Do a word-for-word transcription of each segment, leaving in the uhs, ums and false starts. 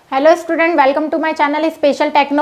Hello student, welcome to my channel special techno.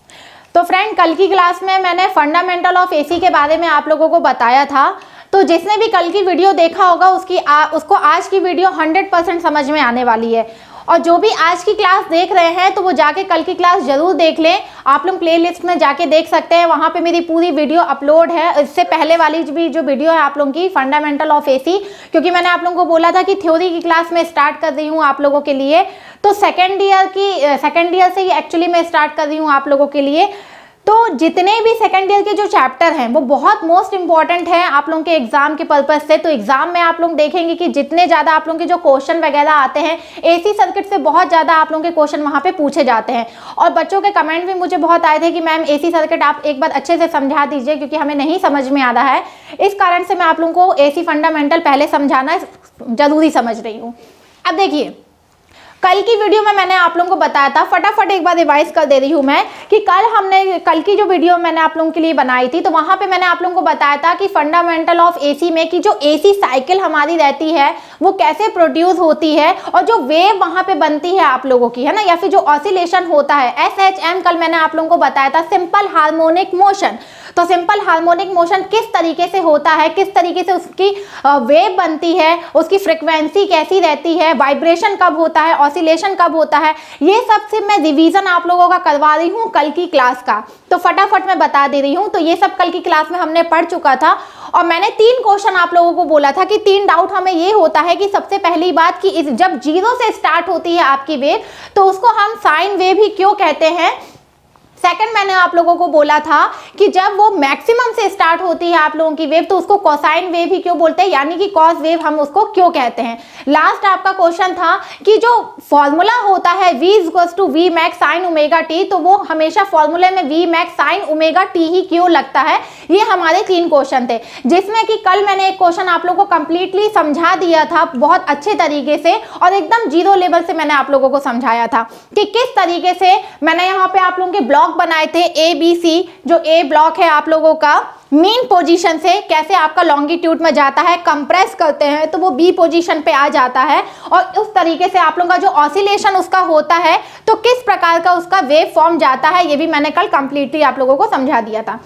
तो friend, कल की क्लास में मैंने फंडामेंटल ऑफ एसी के बारे में आप लोगों को बताया था। तो जिसने भी कल की वीडियो देखा होगा उसकी आ, उसको आज की वीडियो हंड्रेड परसेंट समझ में आने वाली है। और जो भी आज की क्लास देख रहे हैं तो वो जाके कल की क्लास जरूर देख लें। आप लोग प्लेलिस्ट में जाके देख सकते हैं, वहाँ पे मेरी पूरी वीडियो अपलोड है। इससे पहले वाली भी जो वीडियो है आप लोगों की फंडामेंटल ऑफ एसी, क्योंकि मैंने आप लोगों को बोला था कि थ्योरी की क्लास में स्टार्ट कर रही हूँ आप लोगों के लिए। तो सेकेंड ईयर की सेकेंड ईयर से ही एक्चुअली मैं स्टार्ट कर रही हूँ आप लोगों के लिए। तो जितने भी सेकेंड ईयर के जो चैप्टर हैं वो बहुत मोस्ट इंपॉर्टेंट है आप लोगों के एग्जाम के पर्पज से। तो एग्जाम में आप लोग देखेंगे कि जितने ज़्यादा आप लोगों के जो क्वेश्चन वगैरह आते हैं एसी सर्किट से बहुत ज़्यादा आप लोगों के क्वेश्चन वहाँ पे पूछे जाते हैं। और बच्चों के कमेंट भी मुझे बहुत आए थे कि मैम एसी सर्किट आप एक बार अच्छे से समझा दीजिए, क्योंकि हमें नहीं समझ में आ रहा है। इस कारण से मैं आप लोगों को एसी फंडामेंटल पहले समझाना जरूरी समझ रही हूँ। अब देखिए, कल की वीडियो में मैंने आप लोगों को बताया था, फटाफट एक बार रिवाइज कर दे रही हूँ मैं, कि कल हमने कल की जो वीडियो मैंने आप लोगों के लिए बनाई थी तो वहाँ पे मैंने आप लोगों को बताया था कि फंडामेंटल ऑफ एसी में कि जो एसी साइकिल हमारी रहती है वो कैसे प्रोड्यूस होती है, और जो वेव वहाँ पे बनती है आप लोगों की, है ना, या फिर जो ऑसिलेशन होता है एस एच एम, कल मैंने आप लोगों को बताया था सिंपल हार्मोनिक मोशन। तो सिंपल हार्मोनिक मोशन किस तरीके से होता है, किस तरीके से उसकी वेव बनती है, उसकी फ्रिक्वेंसी कैसी रहती है, वाइब्रेशन कब होता है, ऑसिलेशन कब होता है, ये सब से मैं रिवीजन आप लोगों का करवा रही हूँ कल की क्लास का। तो फटाफट मैं बता दे रही हूँ। तो ये सब कल की क्लास में हमने पढ़ चुका था। और मैंने तीन क्वेश्चन आप लोगों को बोला था कि तीन डाउट हमें ये होता है कि सबसे पहली बात कि इस जब जीरो से स्टार्ट होती है आपकी वेव तो उसको हम साइन वेव ही क्यों कहते हैं। सेकंड, मैंने आप लोगों को बोला था कि जब वो मैक्सिमम से स्टार्ट होती है आप लोगों की वेव तो उसको कोसाइन वेव ही क्यों बोलते हैं, यानी कि कॉस वेव हम उसको क्यों कहते हैं। लास्ट आपका क्वेश्चन था कि जो फॉर्मूला होता है v equals to V max sine omega T, तो वो हमेशा फॉर्मूले में v max sine omega T ही क्यों लगता है। ये हमारे तीन क्वेश्चन थे, जिसमें कि कल मैंने एक क्वेश्चन आप लोगों को कंप्लीटली समझा दिया था बहुत अच्छे तरीके से, और एकदम जीरो लेवल से मैंने आप लोगों को समझाया था कि किस तरीके से मैंने यहाँ पे आप लोगों के ब्लॉक बनाए थे ए बी सी। जो ए ब्लॉक है आप लोगों का मीन पोजीशन से कैसे आपका लॉन्गिट्यूड में जाता है, कंप्रेस करते हैं तो वो बी पोजीशन पे आ जाता है, और उस तरीके से आप लोगों का जो ऑसिलेशन उसका होता है तो किस प्रकार का उसका वेव फॉर्म जाता है, ये भी मैंने कल कंप्लीटली आप लोगों को समझा दिया था।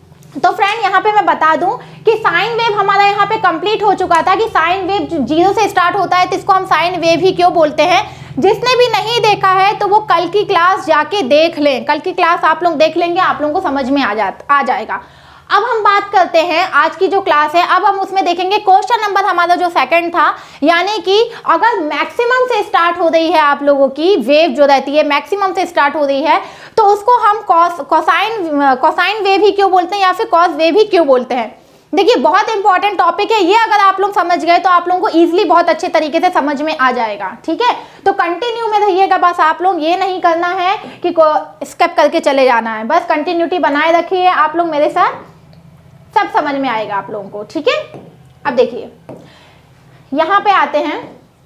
तो फ्रेंड, यहाँ पे मैं बता दूं कि साइन वेव हमारा यहाँ पे कंप्लीट हो चुका था कि साइन वेव जीरो से स्टार्ट होता है तो इसको हम साइन वेव ही क्यों बोलते हैं। जिसने भी नहीं देखा है तो वो कल की क्लास जाके देख लें। कल की क्लास आप लोग देख लेंगे, आप लोगों को समझ में आ जा आ जाएगा। अब हम बात करते हैं आज की जो क्लास है, अब हम उसमें देखेंगे क्वेश्चन नंबर हमारा जो सेकंड था, यानी कि अगर मैक्सिमम से स्टार्ट हो रही है आप लोगों की वेव जो रहती है मैक्सिमम से स्टार्ट हो रही है तो उसको हम कॉस कोसाइन कोसाइन वेव ही क्यों बोलते हैं या फिर कॉस वेव ही क्यों बोलते हैं। देखिए, बहुत इंपॉर्टेंट टॉपिक है ये, अगर आप लोग समझ गए तो आप लोगों को इजीली बहुत अच्छे तरीके से समझ में आ जाएगा। ठीक है, तो कंटिन्यू में रहिएगा, बस आप लोग ये नहीं करना है कि स्किप करके चले जाना है, बस कंटिन्यूटी बनाए रखिए आप लोग मेरे साथ, सब समझ में आएगा आप लोगों को। ठीक है, अब देखिए यहां पे आते हैं,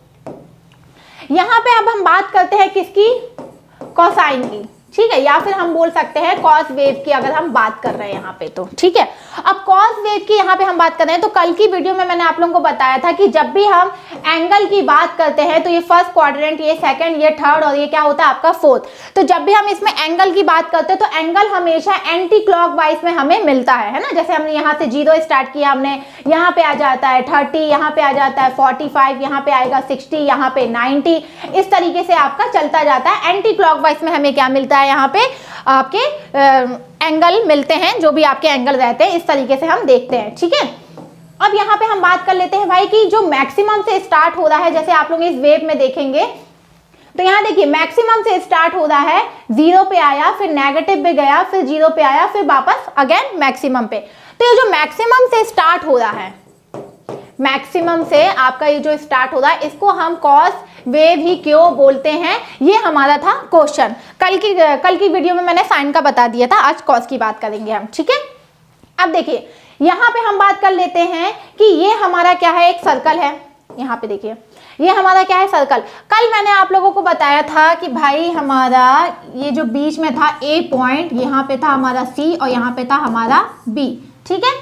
यहां पे अब हम बात करते हैं किसकी, कोसाइन की। ठीक है, या फिर हम बोल सकते हैं कॉस वेव की अगर हम बात कर रहे हैं यहाँ पे तो। ठीक है, अब कॉस वेव की यहाँ पे हम बात कर रहे हैं तो कल की वीडियो में मैंने आप लोगों को बताया था कि जब भी हम एंगल की बात करते हैं तो ये फर्स्ट क्वाड्रेंट, ये सेकंड, ये थर्ड और ये क्या होता है आपका फोर्थ। तो जब भी हम इसमें एंगल की बात करते हैं तो एंगल हमेशा एंटी क्लॉकवाइज में हमें मिलता है, है ना। जैसे हमने यहाँ से जीरो स्टार्ट किया, हमने यहाँ पे आ जाता है थर्टी, यहाँ पे आ जाता है फोर्टी फाइव, यहाँ पे आएगा सिक्सटी, यहाँ पे नाइनटी, इस तरीके से आपका चलता जाता है। एंटी क्लॉकवाइज में हमें क्या मिलता है, यहाँ पे आपके एंगल मिलते हैं, जो भी आपके एंगल रहते हैं इस तरीके से हम देखते हैं। ठीक है, अब यहाँ पे हम बात कर लेते हैं भाई कि जो मैक्सिमम से स्टार्ट हो रहा है, जैसे आप लोग इस वेव में देखेंगे तो यहाँ देखिए मैक्सिमम से स्टार्ट हो रहा है, जीरो पे आया, फिर नेगेटिव पे गया, फिर जीरो पे आया, फिर वापस अगेन मैक्सिमम पे। तो ये जो मैक्सिमम से स्टार्ट हो रहा है, मैक्सिमम से आपका ये जो स्टार्ट हो रहा है इसको हम कॉस वेव ही क्यों बोलते हैं, ये हमारा था क्वेश्चन। कल की कल की वीडियो में मैंने साइन का बता दिया था, आज कॉस की बात करेंगे हम। ठीक है, अब देखिए यहाँ पे हम बात कर लेते हैं कि ये हमारा क्या है, एक सर्कल है। यहाँ पे देखिए ये हमारा क्या है, सर्कल। कल मैंने आप लोगों को बताया था कि भाई हमारा ये जो बीच में था ए पॉइंट, यहाँ पे था हमारा सी और यहाँ पे था हमारा बी। ठीक है,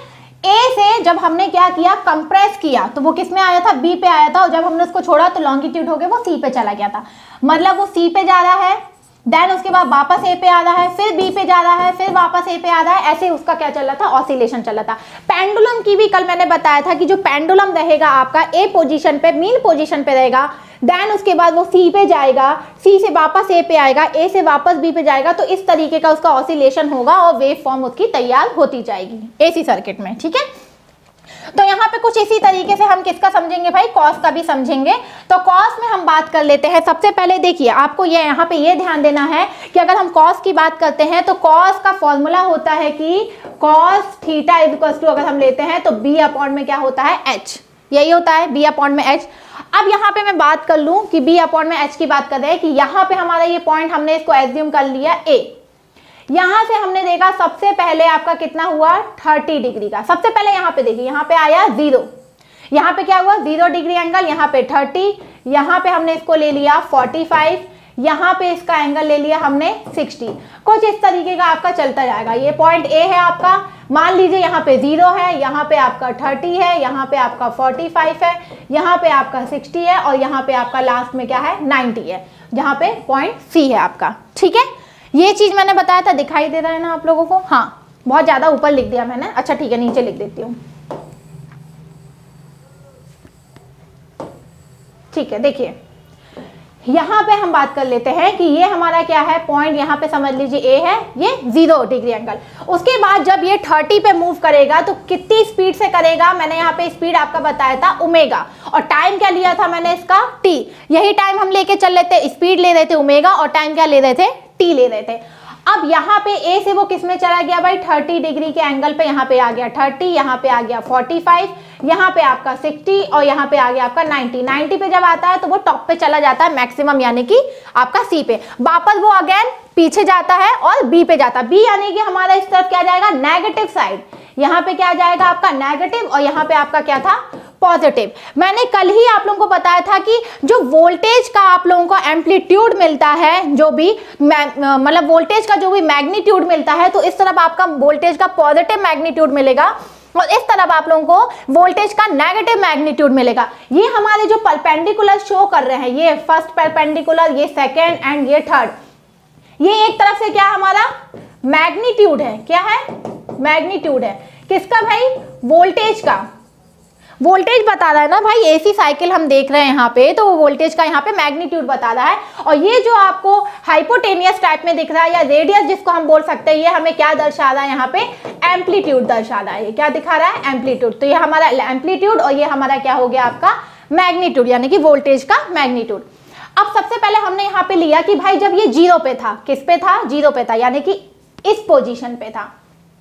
ए से जब हमने क्या किया, कंप्रेस किया, तो वो किस में आया था, बी पे आया था, और जब हमने उसको छोड़ा तो लॉन्गिट्यूड हो गया वो सी पे चला गया था। मतलब वो सी पे जा रहा है, देन उसके बाद वापस ए पे आ रहा है, फिर बी पे जा रहा है, फिर वापस ए पे आ रहा है, ऐसे उसका क्या चल रहा था, ऑसिलेशन चल रहा था। पेंडुलम की भी कल मैंने बताया था कि जो पेंडुलम रहेगा आपका ए पोजीशन पे, मीन पोजीशन पे रहेगा, देन उसके बाद वो सी पे जाएगा, सी से वापस ए पे आएगा, ए से वापस बी पे जाएगा, तो इस तरीके का उसका ऑसिलेशन होगा और वेव फॉर्म उसकी तैयार होती जाएगी एसी सर्किट में। ठीक है, तो यहाँ पे कुछ इसी तरीके से हम किसका समझेंगे भाई, कॉस का भी समझेंगे। तो कॉस में हम बात कर लेते हैं। सबसे पहले देखिए आपको ये यहाँ पे ये ध्यान देना है कि अगर हम कॉस की बात करते हैं तो कॉस का फॉर्मूला होता है कि cos theta is equal to, अगर हम लेते हैं तो बी अपॉन में क्या होता है, एच, यही होता है बी अपॉन में एच। अब यहाँ पे मैं बात कर लूं कि बी अपॉन में एच की बात कर रहे हैं कि यहाँ पे हमारा ये पॉइंट हमने इसको एज्यूम कर लिया ए, यहां से हमने देखा सबसे पहले आपका कितना हुआ, थर्टी डिग्री का। सबसे पहले यहाँ पे देखिए, यहाँ पे आया जीरो, यहाँ पे क्या हुआ, जीरो डिग्री एंगल, यहाँ पे थर्टी, यहाँ पे हमने इसको ले लिया फोर्टी फाइव, यहाँ पे इसका एंगल ले लिया हमने सिक्सटी। कुछ इस तरीके का आपका चलता जाएगा। ये पॉइंट ए है आपका, मान लीजिए यहाँ पे जीरो है, यहाँ पे आपका थर्टी है, यहाँ पे आपका फोर्टी फाइव है, यहाँ पे आपका सिक्सटी है, और यहाँ पे आपका लास्ट में क्या है, नाइन्टी है, जहाँ पे पॉइंट सी है आपका। ठीक है, ये चीज मैंने बताया था, दिखाई दे रहा है ना आप लोगों को, हाँ बहुत ज्यादा ऊपर लिख दिया मैंने, अच्छा ठीक है नीचे लिख देती हूँ। ठीक है, देखिए यहाँ पे हम बात कर लेते हैं कि ये हमारा क्या है, पॉइंट यहाँ पे समझ लीजिए ए है, ये जीरो डिग्री एंगल। उसके बाद जब ये थर्टी पे मूव करेगा तो कितनी स्पीड से करेगा, मैंने यहाँ पे स्पीड आपका बताया था ओमेगा, और टाइम क्या लिया था मैंने इसका, टी। यही टाइम हम लेके चल रहे थे, स्पीड ले रहे थे ओमेगा और टाइम क्या ले रहे थे, टी ले रहे थे। अब यहाँ पे ए से वो किस में चला गया भाई, थर्टी डिग्री के एंगल पे, यहाँ पे आ गया थर्टी, यहाँ पे आ गया फोर्टी फाइव, यहाँ पे आपका सिक्सटी, और यहाँ पे आ गया आपका नाइन्टी। नाइन्टी पे जब आता है तो वो टॉप पे चला जाता है मैक्सिमम, यानी कि आपका सी पे, वापस वो अगेन पीछे जाता है और बी पे जाता है। बी यानी कि हमारा इस तरफ क्या जाएगा, नेगेटिव साइड, यहाँ पे क्या जाएगा आपका नेगेटिव, और यहाँ पे आपका क्या था, पॉजिटिव। मैंने कल ही आप लोगों को बताया था कि जो वोल्टेज का आप लोगों को एम्पलीट्यूड मिलता है, जो भी मतलब वोल्टेज का जो भी मैग्नीट्यूड मिलता है, तो इस तरफ आपका वोल्टेज का पॉजिटिव मैग्नीट्यूड मिलेगा और इस तरफ आप लोगों को वोल्टेज का नेगेटिव मैग्नीट्यूड मिलेगा। ये हमारे जो परपेंडिकुलर शो कर रहे हैं, ये फर्स्ट परपेंडिकुलर, ये सेकेंड एंड ये थर्ड, ये एक तरफ से क्या हमारा मैग्नीट्यूड है, क्या है, मैग्नीट्यूड है किसका भाई, वोल्टेज का। वोल्टेज बता रहा है ना भाई, एसी साइकिल हम देख रहे हैं यहाँ पे, तो वो वोल्टेज का यहाँ पे मैग्नीट्यूड बता रहा है। और ये जो आपको हाइपोटेनियस टाइप में दिख रहा है या रेडियस जिसको हम बोल सकते हैं, ये हमें क्या दर्शा रहा है, यहाँ पे एम्पलीट्यूड दर्शा रहा है। ये क्या दिखा रहा है, एम्पलीट्यूड। तो ये हमारा एम्पलीट्यूड और ये हमारा क्या हो गया आपका मैग्नीट्यूड, यानी कि वोल्टेज का मैग्नीट्यूड। अब सबसे पहले हमने यहाँ पे लिया कि भाई जब ये जीरो पे था, किस पे था, जीरो पे था, यानी कि इस पोजीशन पे था,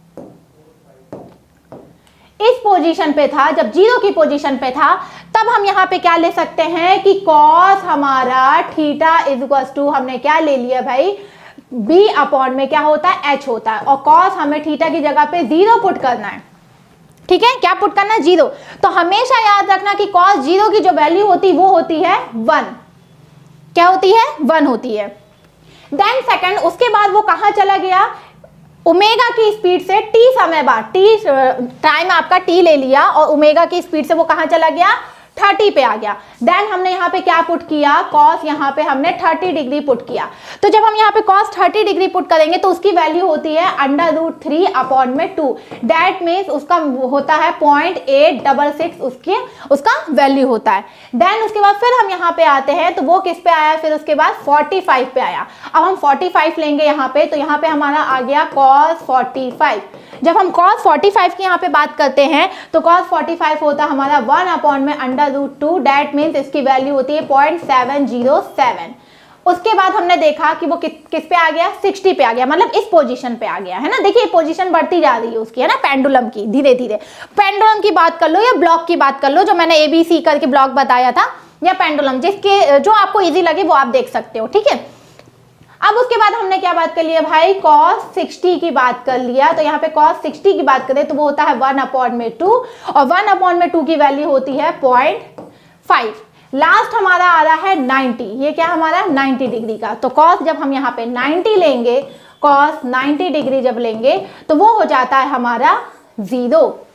इस पोजीशन पे था, जब जीरो की पोजीशन पे था, तब हम यहाँ पे क्या ले सकते हैं कि कॉस हमारा थीटा इज इक्वल टू, हमने क्या ले लिया भाई, बी अपॉन में क्या होता है, एच होता है, और कॉस हमें थीटा की जगह पे जीरो पुट करना है। ठीक है, क्या पुट करना है, जीरो। तो हमेशा याद रखना कि कॉस जीरो की जो वैल्यू होती वो होती है वन, क्या होती है, वन होती है। देन सेकंड, उसके बाद वो कहां चला गया, ओमेगा की स्पीड से टी समय बाद, टी टाइम आपका टी ले लिया और ओमेगा की स्पीड से वो कहां चला गया, थर्टी पे आ गया। देन हमने यहाँ पे क्या पुट किया, कॉस यहाँ पे हमने थर्टी डिग्री पुट किया। तो जब हम यहाँ पे कॉस थर्टी डिग्री पुट करेंगे तो उसकी वैल्यू होती है अंडर रूट थ्री अपॉन में टू, दैट मीन्स उसका होता है पॉइंट एट डबल सिक्स, उसके उसका वैल्यू होता है। देन उसके बाद फिर हम यहाँ पे आते हैं, तो वो किस पे आया, फिर उसके बाद फोर्टी फाइव पे आया। अब हम फोर्टी फाइव लेंगे यहाँ पे, तो यहाँ पे हमारा आ गया कॉस फोर्टी फाइव। जब हम cos फोर्टी फाइव की यहाँ पे बात करते हैं तो cos फोर्टी फाइव होता है हमारा वन अपॉन में under root two, that means इसकी वैल्यू होती है पॉइंट सेवन जीरो सेवन। उसके बाद हमने देखा कि वो कि, किस पे आ गया, सिक्सटी पे आ गया, मतलब इस पोजीशन पे आ गया है ना। देखिए पोजीशन बढ़ती जा रही है उसकी, है ना, पेंडुलम की, धीरे धीरे। पेंडुलम की बात कर लो या ब्लॉक की बात कर लो, जो मैंने एबीसी करके ब्लॉक बताया था, या पेंडुलम, जिसके जो आपको ईजी लगे वो आप देख सकते हो। ठीक है, अब उसके बाद हमने क्या बात कर लिया भाई, cos सिक्सटी की बात कर लिया। तो यहाँ पे cos सिक्सटी की बात करें तो वो होता है वन अपॉन में टू, और वन अपॉन में टू की वैल्यू होती है पॉइंट फाइव। लास्ट हमारा आ रहा है नाइन्टी, ये क्या हमारा नाइन्टी डिग्री का। तो cos जब हम यहाँ पे नाइन्टी लेंगे, cos नाइन्टी डिग्री जब लेंगे तो वो हो जाता है हमारा जीरो।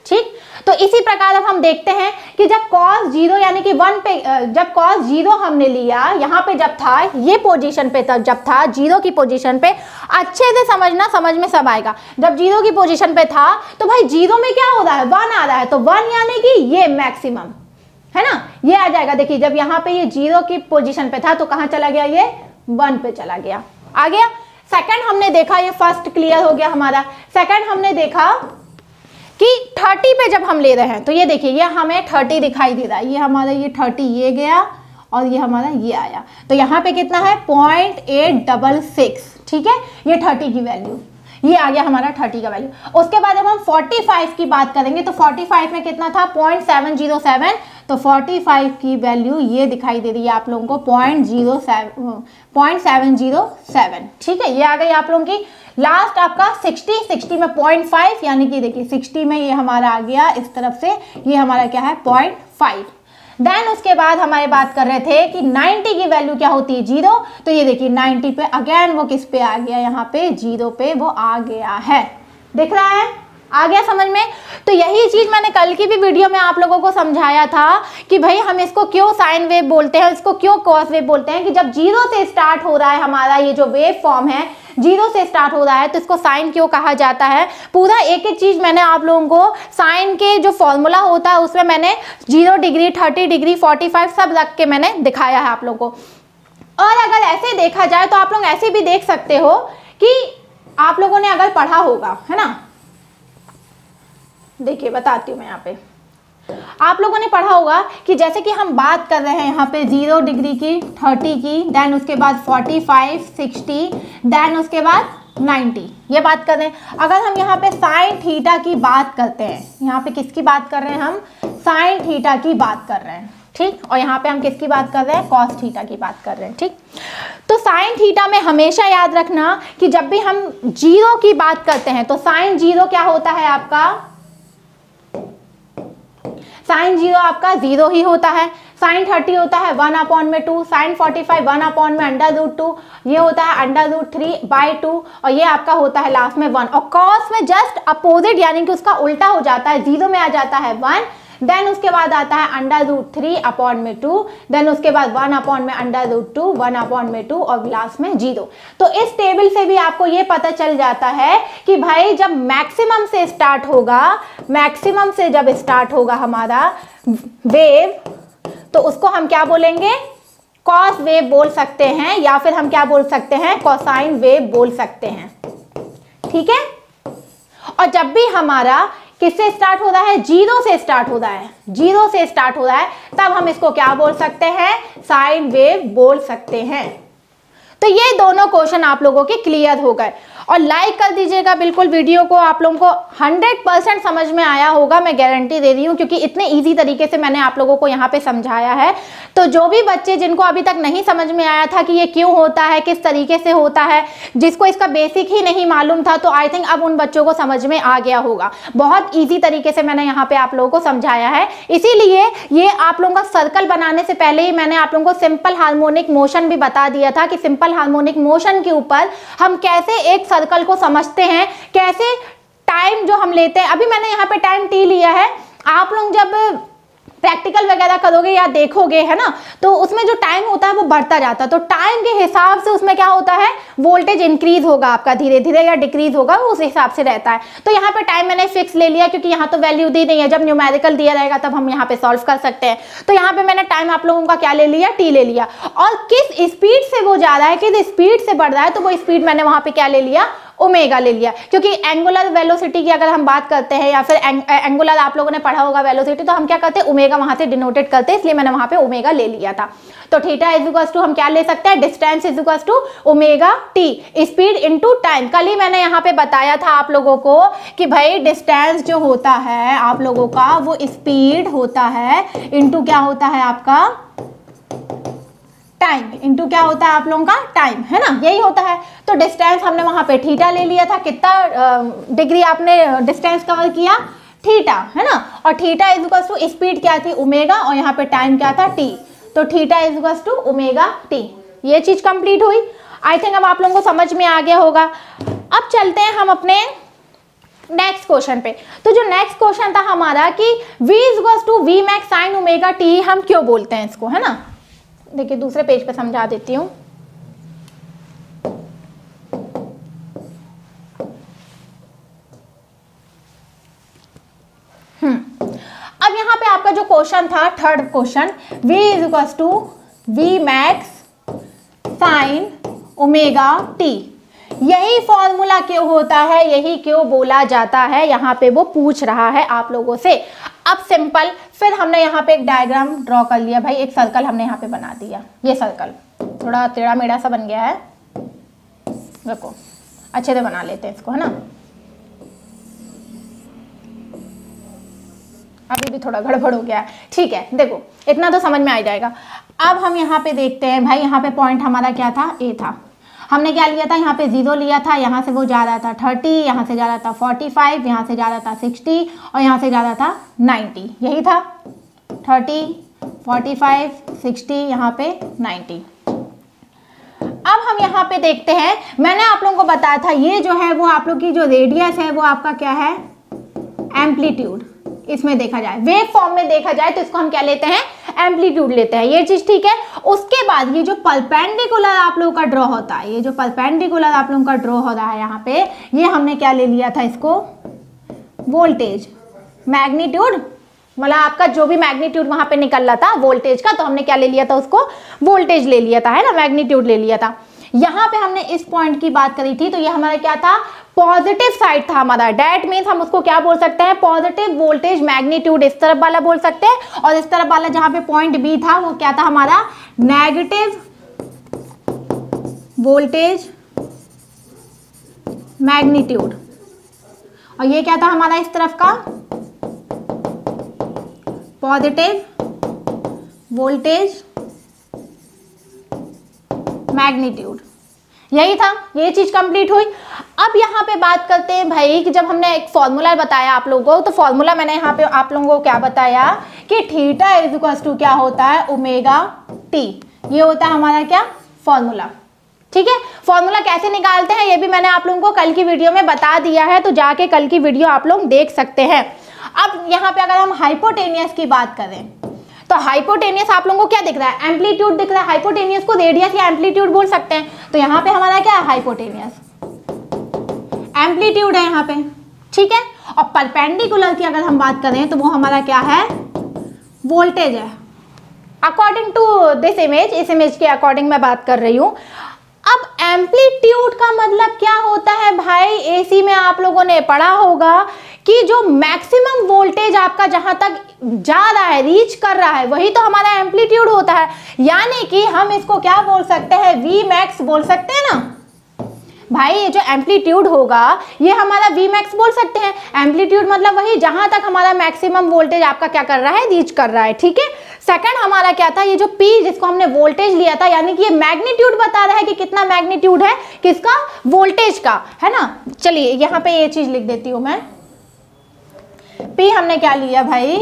ठीक। तो इसी प्रकार अब हम देखते हैं कि जब cos जीरो यानी कि वन पे, जब cos जीरो हमने लिया यहाँ पे जब था, ये पोजीशन पे तब जब था जीरो की पोजीशन पे, अच्छे से समझना, समझ में सब आएगा। जब जीरो की पोजीशन पे था तो भाई जीरो में क्या हो रहा है, वन आ रहा है, तो वन यानी कि ये मैक्सिमम है ना, ये आ जाएगा। देखिए जब यहाँ पे ये जीरो की पोजीशन पे था तो कहाँ चला गया, ये वन पे चला गया, आ गया। सेकंड हमने देखा, ये फर्स्ट क्लियर हो गया हमारा। सेकंड हमने देखा कि थर्टी पे जब हम ले रहे हैं तो ये देखिए ये हमें थर्टी दिखाई दे रहा है, ये हमारा ये थर्टी ये गया और ये हमारा ये आया, तो यहाँ पे कितना है पॉइंट एट डबल सिक्स, ठीक है, ये थर्टी की वैल्यू, ये आ गया हमारा थर्टी का वैल्यू। उसके बाद जब हम फोर्टी फाइव की बात करेंगे तो फोर्टी फाइव में कितना था, पॉइंट सेवन जीरो सेवन, तो फोर्टी फाइव की वैल्यू ये दिखाई दे रही है आप लोगों को point zero seven point seven zero seven, ठीक है, ये आ गई आप लोगों की। लास्ट आपका सिक्सटी, सिक्सटी में पॉइंट फाइव, यानी कि देखिए सिक्सटी में ये हमारा आ गया इस तरफ से, ये हमारा क्या है पॉइंट फाइव। देन उसके बाद हमारे बात कर रहे थे कि नाइन्टी की वैल्यू क्या होती है, जीरो, तो ये देखिए नाइन्टी पे अगेन वो किस पे आ गया, यहाँ पे जीरो पे वो आ गया है, दिख रहा है, आ गया समझ में। तो यही चीज मैंने कल की भी वीडियो में आप लोगों को समझाया था कि भाई हम इसको क्यों साइन वेव बोलते हैं, इसको क्यों कॉस वेव बोलते हैं, कि जब जीरो से स्टार्ट हो रहा है हमारा ये जो वेव फॉर्म है, जीरो से स्टार्ट हो रहा है तो इसको साइन क्यों कहा जाता है। पूरा एक एक चीज मैंने आप लोगों को साइन के जो फॉर्मूला होता है उसमें मैंने zero degree, thirty degree, forty five सब रख के मैंने दिखाया है आप लोगों को। और अगर ऐसे देखा जाए तो आप लोग ऐसे भी देख सकते हो कि आप लोगों ने अगर पढ़ा होगा, है ना, देखिए बताती हूँ मैं, यहाँ पे आप लोगों ने पढ़ा होगा कि जैसे कि हम बात कर रहे हैं यहाँ पे जीरो डिग्री की, थर्टी की, देन उसके बाद फोर्टी फाइव, सिक्सटी, देन उसके बाद नाइन्टी, ये बात कर रहे हैं। अगर हम यहाँ पे साइन थीटा की बात करते हैं, यहाँ पे किसकी बात कर रहे हैं, हम साइन थीटा की बात कर रहे हैं, ठीक, और यहाँ पे हम किसकी बात कर रहे हैं, कॉस थीटा की बात कर रहे हैं, ठीक। तो साइन थीटा में हमेशा याद रखना कि जब भी हम जीरो की बात करते हैं तो साइन जीरो क्या होता है आपका, साइन जीरो आपका जीरो ही होता है। साइन थर्टी होता है वन अपॉन में two, sine forty five one upon में अंडर रूट टू, ये होता है under root three by two, और ये आपका होता है लास्ट में वन। और कॉस में जस्ट अपोजिट यानी कि उसका उल्टा हो जाता है, जीरो में आ जाता है वन, देन उसके बाद आता है अंडर रूट थ्री अपॉन में टू, देन उसके बाद वन अपॉन में under root two, one upon में टू, और लास्ट में जीरो। तो इस टेबल से भी आपको ये पता चल जाता है कि भाई जब मैक्सिमम से स्टार्ट होगा, मैक्सिमम से जब स्टार्ट होगा हमारा वेव, तो उसको हम क्या बोलेंगे, कॉस वेव बोल सकते हैं, या फिर हम क्या बोल सकते हैं, कोसाइन वेव बोल सकते हैं, ठीक है। और जब भी हमारा किससे स्टार्ट हो रहा है, जीरो से स्टार्ट हो रहा है, जीरो से स्टार्ट हो रहा है, तब हम इसको क्या बोल सकते हैं, साइन वेव बोल सकते हैं। तो ये दोनों क्वेश्चन आप लोगों के क्लियर हो गए। और लाइक कर दीजिएगा बिल्कुल वीडियो को, आप लोगों को हंड्रेड परसेंट समझ में आया होगा, मैं गारंटी दे रही हूँ, क्योंकि इतने इजी तरीके से मैंने आप लोगों को यहाँ पे समझाया है। तो जो भी बच्चे जिनको अभी तक नहीं समझ में आया था कि ये क्यों होता है, किस तरीके से होता है, जिसको इसका बेसिक ही नहीं मालूम था, तो आई थिंक अब उन बच्चों को समझ में आ गया होगा। बहुत ईजी तरीके से मैंने यहाँ पे आप लोगों को समझाया है। इसीलिए ये आप लोगों का सर्कल बनाने से पहले ही मैंने आप लोगों को सिंपल हार्मोनिक मोशन भी बता दिया था कि सिंपल हार्मोनिक मोशन के ऊपर हम कैसे एक सर्कल को समझते हैं, कैसे टाइम जो हम लेते हैं। अभी मैंने यहाँ पे टाइम टी लिया है, आप लोग जब प्रैक्टिकल वगैरह करोगे या देखोगे, है ना, तो उसमें जो टाइम होता है वो बढ़ता जाता है। तो टाइम के हिसाब से उसमें क्या होता है, वोल्टेज इंक्रीज होगा आपका धीरे धीरे, या डिक्रीज होगा, वो उस हिसाब से रहता है। तो यहाँ पे टाइम मैंने फिक्स ले लिया, क्योंकि यहाँ तो वैल्यू दी नहीं है, जब न्यूमेरिकल दिया रहेगा तब हम यहाँ पे सॉल्व कर सकते हैं। तो यहाँ पे मैंने टाइम आप लोगों का क्या ले लिया, टी ले लिया, और किस स्पीड से वो जा रहा है, किस स्पीड से बढ़ रहा है, तो वो स्पीड मैंने वहाँ पे क्या ले लिया, ओमेगा ले लिया। क्योंकि एंगुलर वेलोसिटी की अगर हम बात करते हैं, या फिर एंगुलर आप लोगों ने पढ़ा होगा वेलोसिटी, तो हम क्या करते हैं, ओमेगा वहां से डिनोटेड करते हैं, इसलिए मैंने वहां पे ओमेगा ले लिया था। तो थीटा इज इक्वल्स टू हम क्या ले सकते हैं, distance is equals to omega T, speed into time. कल ही मैंने यहाँ पे बताया था आप लोगों को कि भाई डिस्टेंस जो होता है आप लोगों का, वो स्पीड होता है इनटू क्या होता है आपका टाइम, इनटू क्या होता है आप लोगों का टाइम, है ना, यही होता है। तो डिस्टेंस हमने वहां पे थीटा ले लिया था, कितना डिग्री आपने डिस्टेंस कवर किया, थीटा, है ना, और theta is equals to speed क्या थी, ओमेगा, और यहाँ पे टाइम क्या था, टी। तो theta is equals to omega T. ये चीज कंप्लीट हुई। आई थिंक अब आप लोगों को समझ में आ गया होगा। अब चलते हैं हम अपने नेक्स्ट क्वेश्चन पे। तो जो नेक्स्ट क्वेश्चन था हमारा कि v is to V max sine omega T, हम क्यों बोलते हैं इसको, है ना। देखिए दूसरे पेज पे समझा देती हूँ। हम्म अब यहाँ पे आपका जो क्वेश्चन था third question, v is equal to V max sine omega T, यही फॉर्मूला क्यों होता है, यही क्यों बोला जाता है, यहाँ पे वो पूछ रहा है आप लोगों से। अब सिंपल, फिर हमने यहाँ पे एक डायग्राम ड्रॉ कर लिया भाई, एक सर्कल हमने यहाँ पे बना दिया। ये सर्कल थोड़ा टेढ़ा मेढ़ा सा बन गया है, देखो अच्छे से बना लेते हैं इसको, है ना। अभी भी थोड़ा गड़बड़ हो गया है, ठीक है। देखो इतना तो समझ में आ जाएगा। अब हम यहाँ पे देखते हैं भाई, यहाँ पे पॉइंट हमारा क्या था, ए था। हमने क्या लिया था, यहाँ पे जीरो लिया था, यहाँ से वो जा रहा था थर्टी, यहाँ से जा रहा था फोर्टी फाइव, यहाँ से जा रहा था सिक्सटी और यहाँ से जा रहा था नाइन्टी, यही था थर्टी, फोर्टी फाइव, सिक्सटी, यहाँ पे नाइन्टी। अब हम यहाँ पे देखते हैं, मैंने आप लोगों को बताया था ये जो है वो आप लोग की जो रेडियस है वो आपका क्या है, एम्पलीट्यूड। इसमें देखा जाए वेव फॉर्म में देखा जाए तो इसको हम क्या लेते हैं, एम्पलीट्यूड लेते हैं, ये चीज ठीक है। उसके बाद ये जो परपेंडिकुलर आप लोगों का ड्रॉ होता है, ये जो परपेंडिकुलर आप लोगों का ड्रॉ हो रहा है यहाँ पे, ये हमने क्या ले लिया था इसको, वोल्टेज मैग्नीट्यूड, मतलब आपका जो भी मैग्नीट्यूड वहां पे निकल रहा था वोल्टेज का, तो हमने क्या ले लिया था उसको, वोल्टेज ले लिया था, है ना, मैग्नीट्यूड ले लिया था। यहाँ पे हमने इस पॉइंट की बात करी थी, तो ये हमारा क्या था, पॉजिटिव साइड था हमारा। डेट मीन्स हम उसको क्या बोल सकते हैं, पॉजिटिव वोल्टेज मैग्नीट्यूड इस तरफ वाला बोल सकते हैं, और इस तरफ वाला जहां पे पॉइंट बी था वो क्या था हमारा, नेगेटिव वोल्टेज मैग्नीट्यूड, और ये क्या था हमारा इस तरफ का, पॉजिटिव वोल्टेज मैग्नीट्यूड, यही था। ये चीज कंप्लीट हुई। अब यहाँ पे बात करते हैं भाई कि जब हमने एक फॉर्मूला बताया आप लोगों को, तो फॉर्मूला मैंने यहाँ पे आप लोगों को क्या बताया कि थीटा इज इक्वल टू क्या होता है, ओमेगा टी, ये होता है हमारा क्या, फॉर्मूला। ठीक है, फॉर्मूला कैसे निकालते हैं ये भी मैंने आप लोगों को कल की वीडियो में बता दिया है, तो जाके कल की वीडियो आप लोग देख सकते हैं। अब यहाँ पे अगर हम हाइपोटेनियस की बात करें, तो हाइपोटेनियस आप लोगों को क्या दिख रहा है, एम्पलीट्यूड दिख रहा है। हाइपोटेनियस को रेडियस या एम्पलीट्यूड बोल सकते हैं, तो यहाँ पे हमारा क्या है, हाइपोटेनियस एम्पलीट्यूड है यहाँ पे, ठीक है। और परपेंडिकुलर की अगर हम बात करें तो वो हमारा क्या है, वोल्टेज है, अकॉर्डिंग टू दिस इमेज, इस इमेज के अकॉर्डिंग मैं बात कर रही हूँ। अब एम्पलीट्यूड का मतलब क्या होता है भाई, एसी में आप लोगों ने पढ़ा होगा कि जो मैक्सिमम वोल्टेज आपका जहां तक जा रहा है, रीच कर रहा है, वही तो हमारा एम्पलीट्यूड होता है। यानी कि हम इसको क्या बोल सकते हैं, वी मैक्स बोल सकते हैं ना भाई। ये जो एम्पलीट्यूड होगा ये हमारा वी मैक्स बोल सकते हैं। एम्पलीट्यूड मतलब वही जहां तक हमारा मैक्सिमम वोल्टेज आपका क्या कर रहा है, रीच कर रहा है, ठीक है। सेकंड हमारा क्या था, ये जो P जिसको हमने वोल्टेज लिया था, यानी कि ये मैग्नीट्यूड बता रहा है कि कितना मैग्नीट्यूड है किसका, वोल्टेज का, है ना। चलिए यहाँ पे ये चीज लिख देती हूं मैं, P हमने क्या लिया भाई,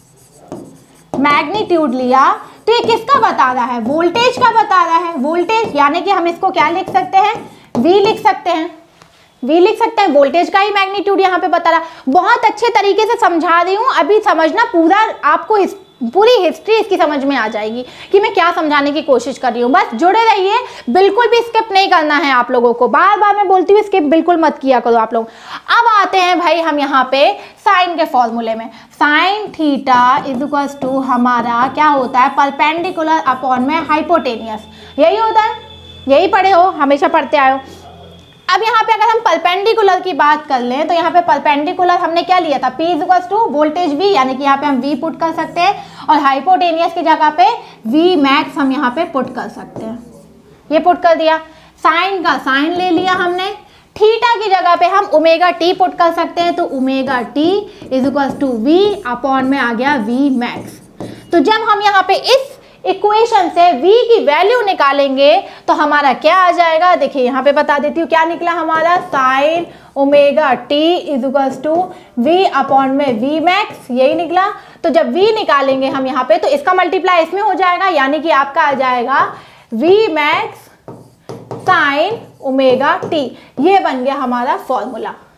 मैग्नीट्यूड लिया, तो ये किसका बता रहा है, वोल्टेज का बता रहा है, वोल्टेज, यानी कि हम इसको क्या लिख सकते हैं, V लिख सकते हैं, V लिख सकते हैं, वोल्टेज का ही मैग्नीट्यूड यहाँ पे बता रहा। बहुत अच्छे तरीके से समझा रही हूँ, अभी समझना पूरा, आपको इस पूरी हिस्ट्री इसकी समझ में आ जाएगी कि मैं क्या समझाने की कोशिश कर रही हूँ। बस जुड़े रहिए, बिल्कुल भी स्किप नहीं करना है आप लोगों को, बार बार मैं बोलती हूँ स्किप बिल्कुल मत किया करो आप लोग। अब आते हैं भाई हम यहाँ पे साइन के फॉर्मूले में, sine theta is equal to हमारा क्या होता है, परपेंडिकुलर अपॉन में हाइपोटेनियस, यही होता है, यही पढ़े हो, हमेशा पढ़ते आए हो। अब यहाँ पे अगर हम परपेंडिकुलर की बात कर लें तो यहाँ पे परपेंडिकुलर हमने क्या लिया था, P is equal to voltage V, यानी कि यहाँ पे हम V पुट कर सकते हैं, और हाइपोटेनियस की जगह पे V मैक्स हम यहाँ पे पुट कर सकते हैं, ये पुट कर दिया। साइन का साइन ले लिया हमने, थीटा की जगह पे हम ओमेगा टी पुट कर सकते हैं, तो omega T is equal to V upon में आ गया V मैक्स। तो जब हम यहाँ पे इस इक्वेशन से V की वैल्यू निकालेंगे तो हमारा क्या आ जाएगा, देखिए यहाँ पे बता देती हूँ क्या निकला हमारा, sine omega T is equal to V upon में V मैक्स, यही निकला। तो जब V निकालेंगे हम यहाँ पे तो इसका मल्टीप्लाई इसमें हो जाएगा, यानी कि आपका आ जाएगा V max sine omega T, ये बन गया हमारा फॉर्मूला,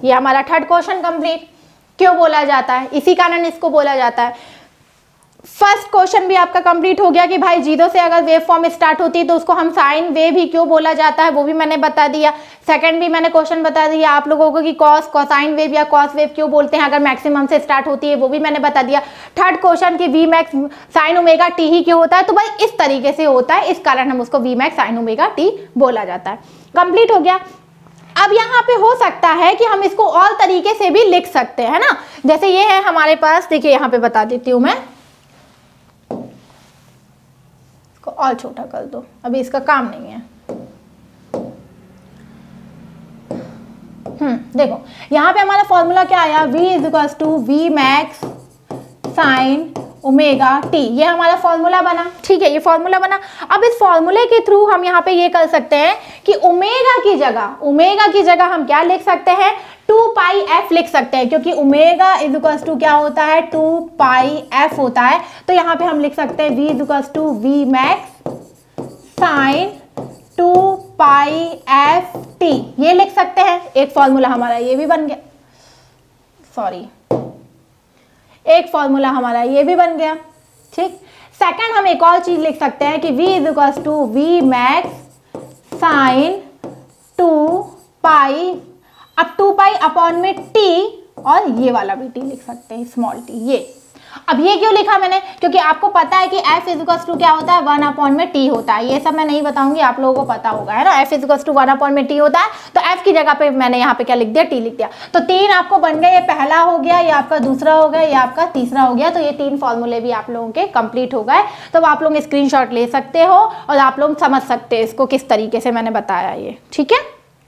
ये हमारा थर्ड क्वेश्चन कंप्लीट। क्यों बोला जाता है, इसी कारण इसको बोला जाता है। फर्स्ट क्वेश्चन भी आपका कंप्लीट हो गया कि भाई जीरो से अगर वेव फॉर्म स्टार्ट होती है तो उसको हम साइन वेव ही क्यों बोला जाता है, वो भी मैंने बता दिया। सेकंड भी मैंने क्वेश्चन बता दिया आप लोगों को कि कॉस कोसाइन वेव या कॉस वेव क्यों बोलते हैं अगर मैक्सिमम से स्टार्ट होती है, वो भी मैंने बता दिया। थर्ड क्वेश्चन की V max sine omega T ही क्यों होता है, तो भाई इस तरीके से होता है, इस कारण हम उसको V max sine omega T बोला जाता है। कंप्लीट हो गया। अब यहाँ पे हो सकता है कि हम इसको और तरीके से भी लिख सकते हैं ना, जैसे ये है हमारे पास, देखिए यहाँ पे बता देती हूँ मैं, इसको और छोटा कर दो, अभी इसका काम नहीं है। हम्म देखो यहाँ पे हमारा फॉर्मूला क्या आया, v is equal to V max sine omega T, ये हमारा फॉर्मूला बना। ठीक है, ये फॉर्मूला बना। अब इस फॉर्मूले के थ्रू हम यहाँ पे ये कर सकते हैं कि ओमेगा की जगह ओमेगा की जगह हम क्या लिख सकते हैं, टू पाई एफ लिख सकते हैं, क्योंकि ओमेगा इज इक्वल टू क्या होता है, टू पाई एफ होता है। तो यहाँ पे हम लिख सकते हैं v is equal to V max sine two pi F T, ये लिख सकते हैं। एक फॉर्मूला हमारा ये भी बन गया, सॉरी एक फॉर्मूला हमारा ये भी बन गया। ठीक, सेकंड हम एक और चीज लिख सकते हैं कि v is equal to V max sine two pi, अब टू पाई अपॉन में t, और ये वाला भी t लिख सकते हैं, स्मॉल t। ये अब ये क्यों लिखा मैंने, क्योंकि आपको पता है कि f इज इक्वल टू क्या होता है, वन अपॉन में t होता है। ये सब मैं नहीं बताऊंगी, आप लोगों को पता होगा, है ना। f is equal to one upon में t होता है, तो f की जगह पे मैंने यहाँ पे क्या लिख दिया, t लिख दिया। तो तीन आपको बन गए, ये पहला हो गया, ये आपका दूसरा हो गया, ये आपका तीसरा हो गया। तो ये तीन फॉर्मूले भी आप लोगों के कंप्लीट हो गए। तो आप लोग स्क्रीनशॉट ले सकते हो और आप लोग समझ सकते हैं इसको किस तरीके से मैंने बताया ये। ठीक है,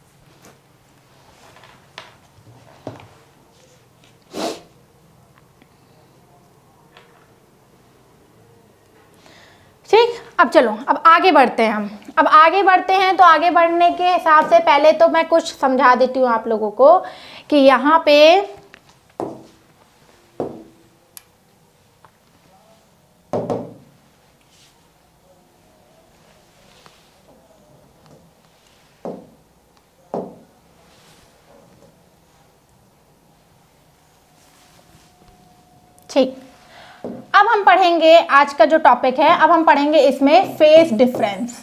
ठीक। अब चलो, अब आगे बढ़ते हैं हम अब आगे बढ़ते हैं तो आगे बढ़ने के हिसाब से पहले तो मैं कुछ समझा देती हूँ आप लोगों को कि यहाँ पे ठीक, अब हम पढ़ेंगे आज का जो टॉपिक है, अब हम पढ़ेंगे इसमें फेज डिफरेंस।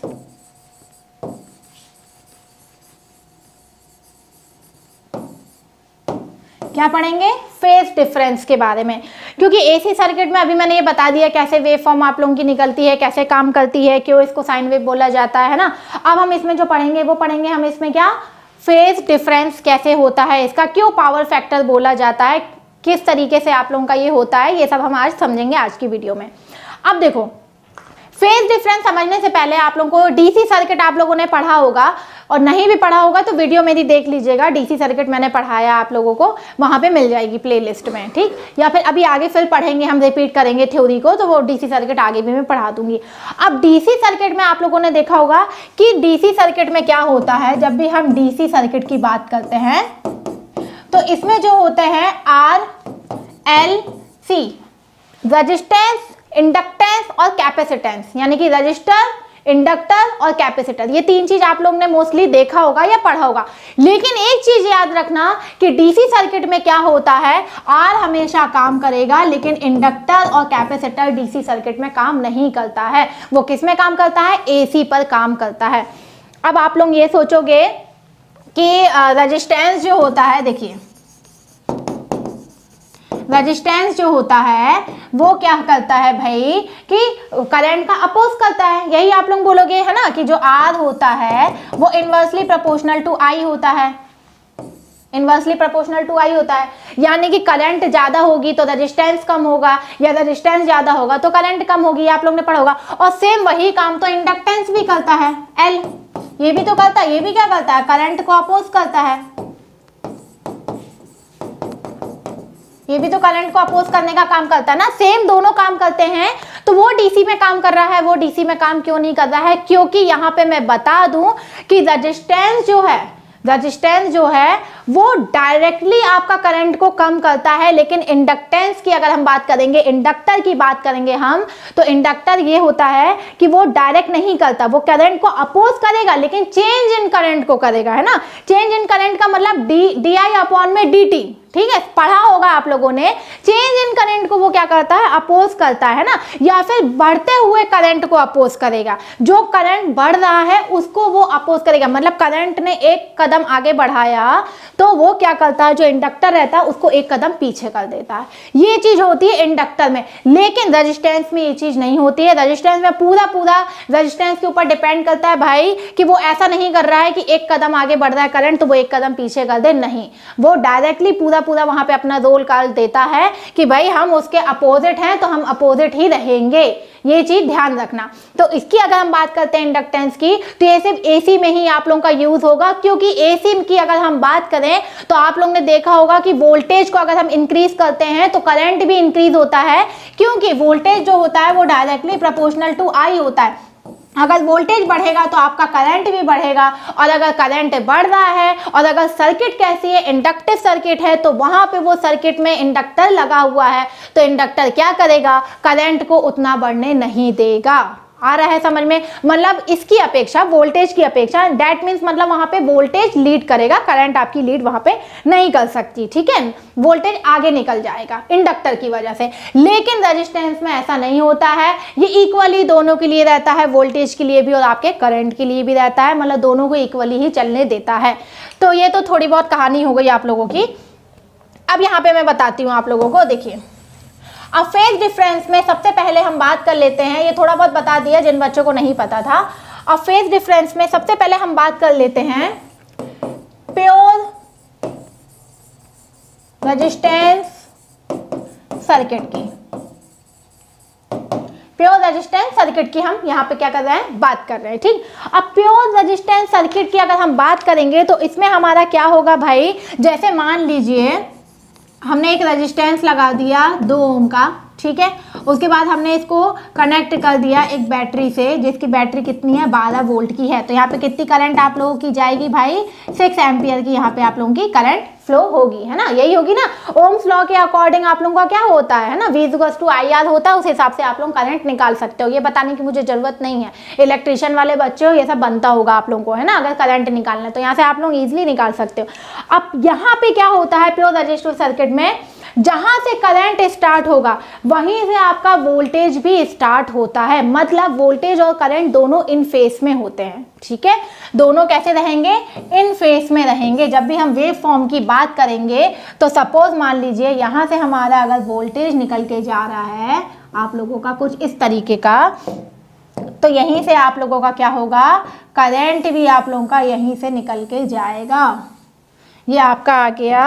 क्या पढ़ेंगे, फेज डिफरेंस के बारे में। क्योंकि एसी सर्किट में अभी मैंने ये बता दिया कैसे वेव फॉर्म आप लोगों की निकलती है, कैसे काम करती है, क्यों इसको साइन वेव बोला जाता है ना। अब हम इसमें जो पढ़ेंगे वो पढ़ेंगे हम इसमें क्या, फेज डिफरेंस कैसे होता है, इसका क्यों पावर फैक्टर बोला जाता है, किस तरीके से आप लोगों का ये होता है, ये सब हम आज समझेंगे आज की वीडियो में। अब देखो, फेज डिफरेंस समझने से पहले आप लोगों को डीसी सर्किट आप लोगों ने पढ़ा होगा, और नहीं भी पढ़ा होगा तो वीडियो मेरी देख लीजिएगा, डीसी सर्किट मैंने पढ़ाया आप लोगों को, वहां पे मिल जाएगी प्लेलिस्ट में। ठीक, या फिर अभी आगे फिर पढ़ेंगे हम, रिपीट करेंगे थ्योरी को, तो वो डीसी सर्किट आगे भी मैं पढ़ा दूंगी। अब डीसी सर्किट में आप लोगों ने देखा होगा कि डीसी सर्किट में क्या होता है, जब भी हम डीसी सर्किट की बात करते हैं तो इसमें जो होते हैं R L C, resistance, inductance और कैपेसिटेंस, यानी कि रजिस्टर, इंडक्टर और कैपेसिटर, ये तीन चीज आप लोग ने मोस्टली देखा होगा या पढ़ा होगा। लेकिन एक चीज याद रखना कि डीसी सर्किट में क्या होता है, आर हमेशा काम करेगा, लेकिन इंडक्टर और कैपेसिटर डीसी सर्किट में काम नहीं करता है। वो किस में काम करता है, एसी पर काम करता है। अब आप लोग ये सोचोगे कि रेजिस्टेंस जो होता है, देखिए रेजिस्टेंस जो होता है वो क्या करता है भाई, कि करंट का अपोज करता है। यही आप लोग बोलोगे, है ना, कि जो आर होता है वो इनवर्सली प्रोपोर्शनल टू आई होता है, इनवर्सली प्रोपोर्शनल टू आई होता है। यानी कि करंट ज्यादा होगी तो रेजिस्टेंस कम होगा, या रेजिस्टेंस ज्यादा होगा तो करंट कम होगी, आप लोग ने पढ़ा होगा। और सेम वही काम तो इंडक्टेंस भी करता है, एल, ये भी तो करता है, ये भी क्या करता है, करंट को अपोज करता है, ये भी तो करंट को अपोज करने का काम करता है ना। सेम दोनों काम करते हैं, तो वो डीसी में काम कर रहा है, वो डीसी में काम क्यों नहीं कर रहा है, क्योंकि यहाँ पे मैं बता दूं कि रेजिस्टेंस जो है, रेजिस्टेंस जो है वो डायरेक्टली आपका करंट को कम करता है, लेकिन इंडक्टेंस की अगर हम बात करेंगे, इंडक्टर की बात करेंगे हम, तो इंडक्टर ये होता है कि वो डायरेक्ट नहीं करता, वो करंट को अपोज करेगा लेकिन चेंज इन करंट को करेगा, है ना। चेंज इन करंट का मतलब डी डी आई अपॉन में डी टी, ठीक है, पढ़ा होगा आप लोगों ने। चेंज इन करंट को वो क्या करता है, अपोज करता है ना, या फिर बढ़ते हुए करंट को अपोज करेगा। जो करंट बढ़ रहा है उसको वो अपोज करेगा, मतलब करंट ने एक कदम आगे बढ़ाया तो वो क्या करता है, जो इंडक्टर रहता है उसको एक कदम पीछे कर देता है। ये चीज होती है इंडक्टर में, लेकिन रेजिस्टेंस में ये चीज नहीं होती है। रेजिस्टेंस में पूरा पूरा रेजिस्टेंस के ऊपर डिपेंड करता है भाई, कि वो ऐसा नहीं कर रहा है कि एक कदम आगे बढ़ रहा है करंट तो वो एक कदम पीछे कर दे, नहीं, वो डायरेक्टली पूरा पूरा वहां पे अपना रोल कर देता है कि भाई हम उसके अपोजिट हैं तो हम अपोजिट ही रहेंगे। ये चीज ध्यान रखना। तो इसकी अगर हम बात करते हैं इंडक्टेंस की, तो ये सिर्फ एसी में ही आप लोगों का यूज होगा, क्योंकि एसी की अगर हम बात करें तो आप लोगों ने देखा होगा कि वोल्टेज को अगर हम इंक्रीज करते हैं तो करंट भी इंक्रीज होता है, क्योंकि वोल्टेज जो होता है वो डायरेक्टली प्रोपोर्शनल टू आई होता है। अगर वोल्टेज बढ़ेगा तो आपका करंट भी बढ़ेगा, और अगर करंट बढ़ रहा है और अगर सर्किट कैसी है, इंडक्टिव सर्किट है, तो वहां पे वो सर्किट में इंडक्टर लगा हुआ है तो इंडक्टर क्या करेगा, करंट को उतना बढ़ने नहीं देगा। आ रहा है समझ में, मतलब इसकी अपेक्षा, वोल्टेज की अपेक्षा, दैट मीन्स मतलब वहां पे वोल्टेज लीड करेगा, करंट आपकी लीड वहां पे नहीं कर सकती, ठीक है, वोल्टेज आगे निकल जाएगा इंडक्टर की वजह से। लेकिन रेजिस्टेंस में ऐसा नहीं होता है, ये इक्वली दोनों के लिए रहता है, वोल्टेज के लिए भी और आपके करंट के लिए भी रहता है, मतलब दोनों को इक्वली ही चलने देता है। तो ये तो थोड़ी बहुत कहानी हो गई आप लोगों की। अब यहाँ पे मैं बताती हूँ आप लोगों को, देखिए अब फेज डिफरेंस में सबसे पहले हम बात कर लेते हैं, ये थोड़ा बहुत बता दिया जिन बच्चों को नहीं पता था। अब फेज डिफरेंस में सबसे पहले हम बात कर लेते हैं प्योर रेजिस्टेंस सर्किट की। प्योर रेजिस्टेंस सर्किट की हम यहाँ पे क्या कर रहे हैं, बात कर रहे हैं, ठीक। अब प्योर रेजिस्टेंस सर्किट की अगर हम बात करेंगे तो इसमें हमारा क्या होगा भाई, जैसे मान लीजिए हमने एक रेजिस्टेंस लगा दिया दो ओम का, ठीक है, उसके बाद हमने इसको कनेक्ट कर दिया एक बैटरी से, जिसकी बैटरी कितनी है, बारह वोल्ट की है। तो यहाँ पे कितनी करंट आप लोगों की जाएगी भाई, सिक्स एम्पियर की यहाँ पे आप लोगों की करंट फ्लो होगी, है ना, यही होगी ना। ओम्स लॉ के अकॉर्डिंग आप लोगों का क्या होता है ना, V equals to I R होता है, उस हिसाब से आप लोग करंट निकाल सकते हो। ये बताने की मुझे जरूरत नहीं है, इलेक्ट्रिशियन वाले बच्चे हो ये सब बनता होगा आप लोगों को, है ना, अगर करंट निकालना है तो यहाँ से आप लोग ईजिली निकाल सकते हो। अब यहाँ पे क्या होता है प्योर रेजिस्टिव सर्किट में, जहां से करंट स्टार्ट होगा वहीं से आपका वोल्टेज भी स्टार्ट होता है, मतलब वोल्टेज और करंट दोनों इन फेस में होते हैं, ठीक है। दोनों कैसे रहेंगे, इन फेस में रहेंगे। जब भी हम वेव फॉर्म की बात करेंगे तो सपोज मान लीजिए यहां से हमारा अगर वोल्टेज निकल के जा रहा है आप लोगों का कुछ इस तरीके का, तो यहीं से आप लोगों का क्या होगा, करंट भी आप लोगों का यहीं से निकल के जाएगा। ये आपका आ गया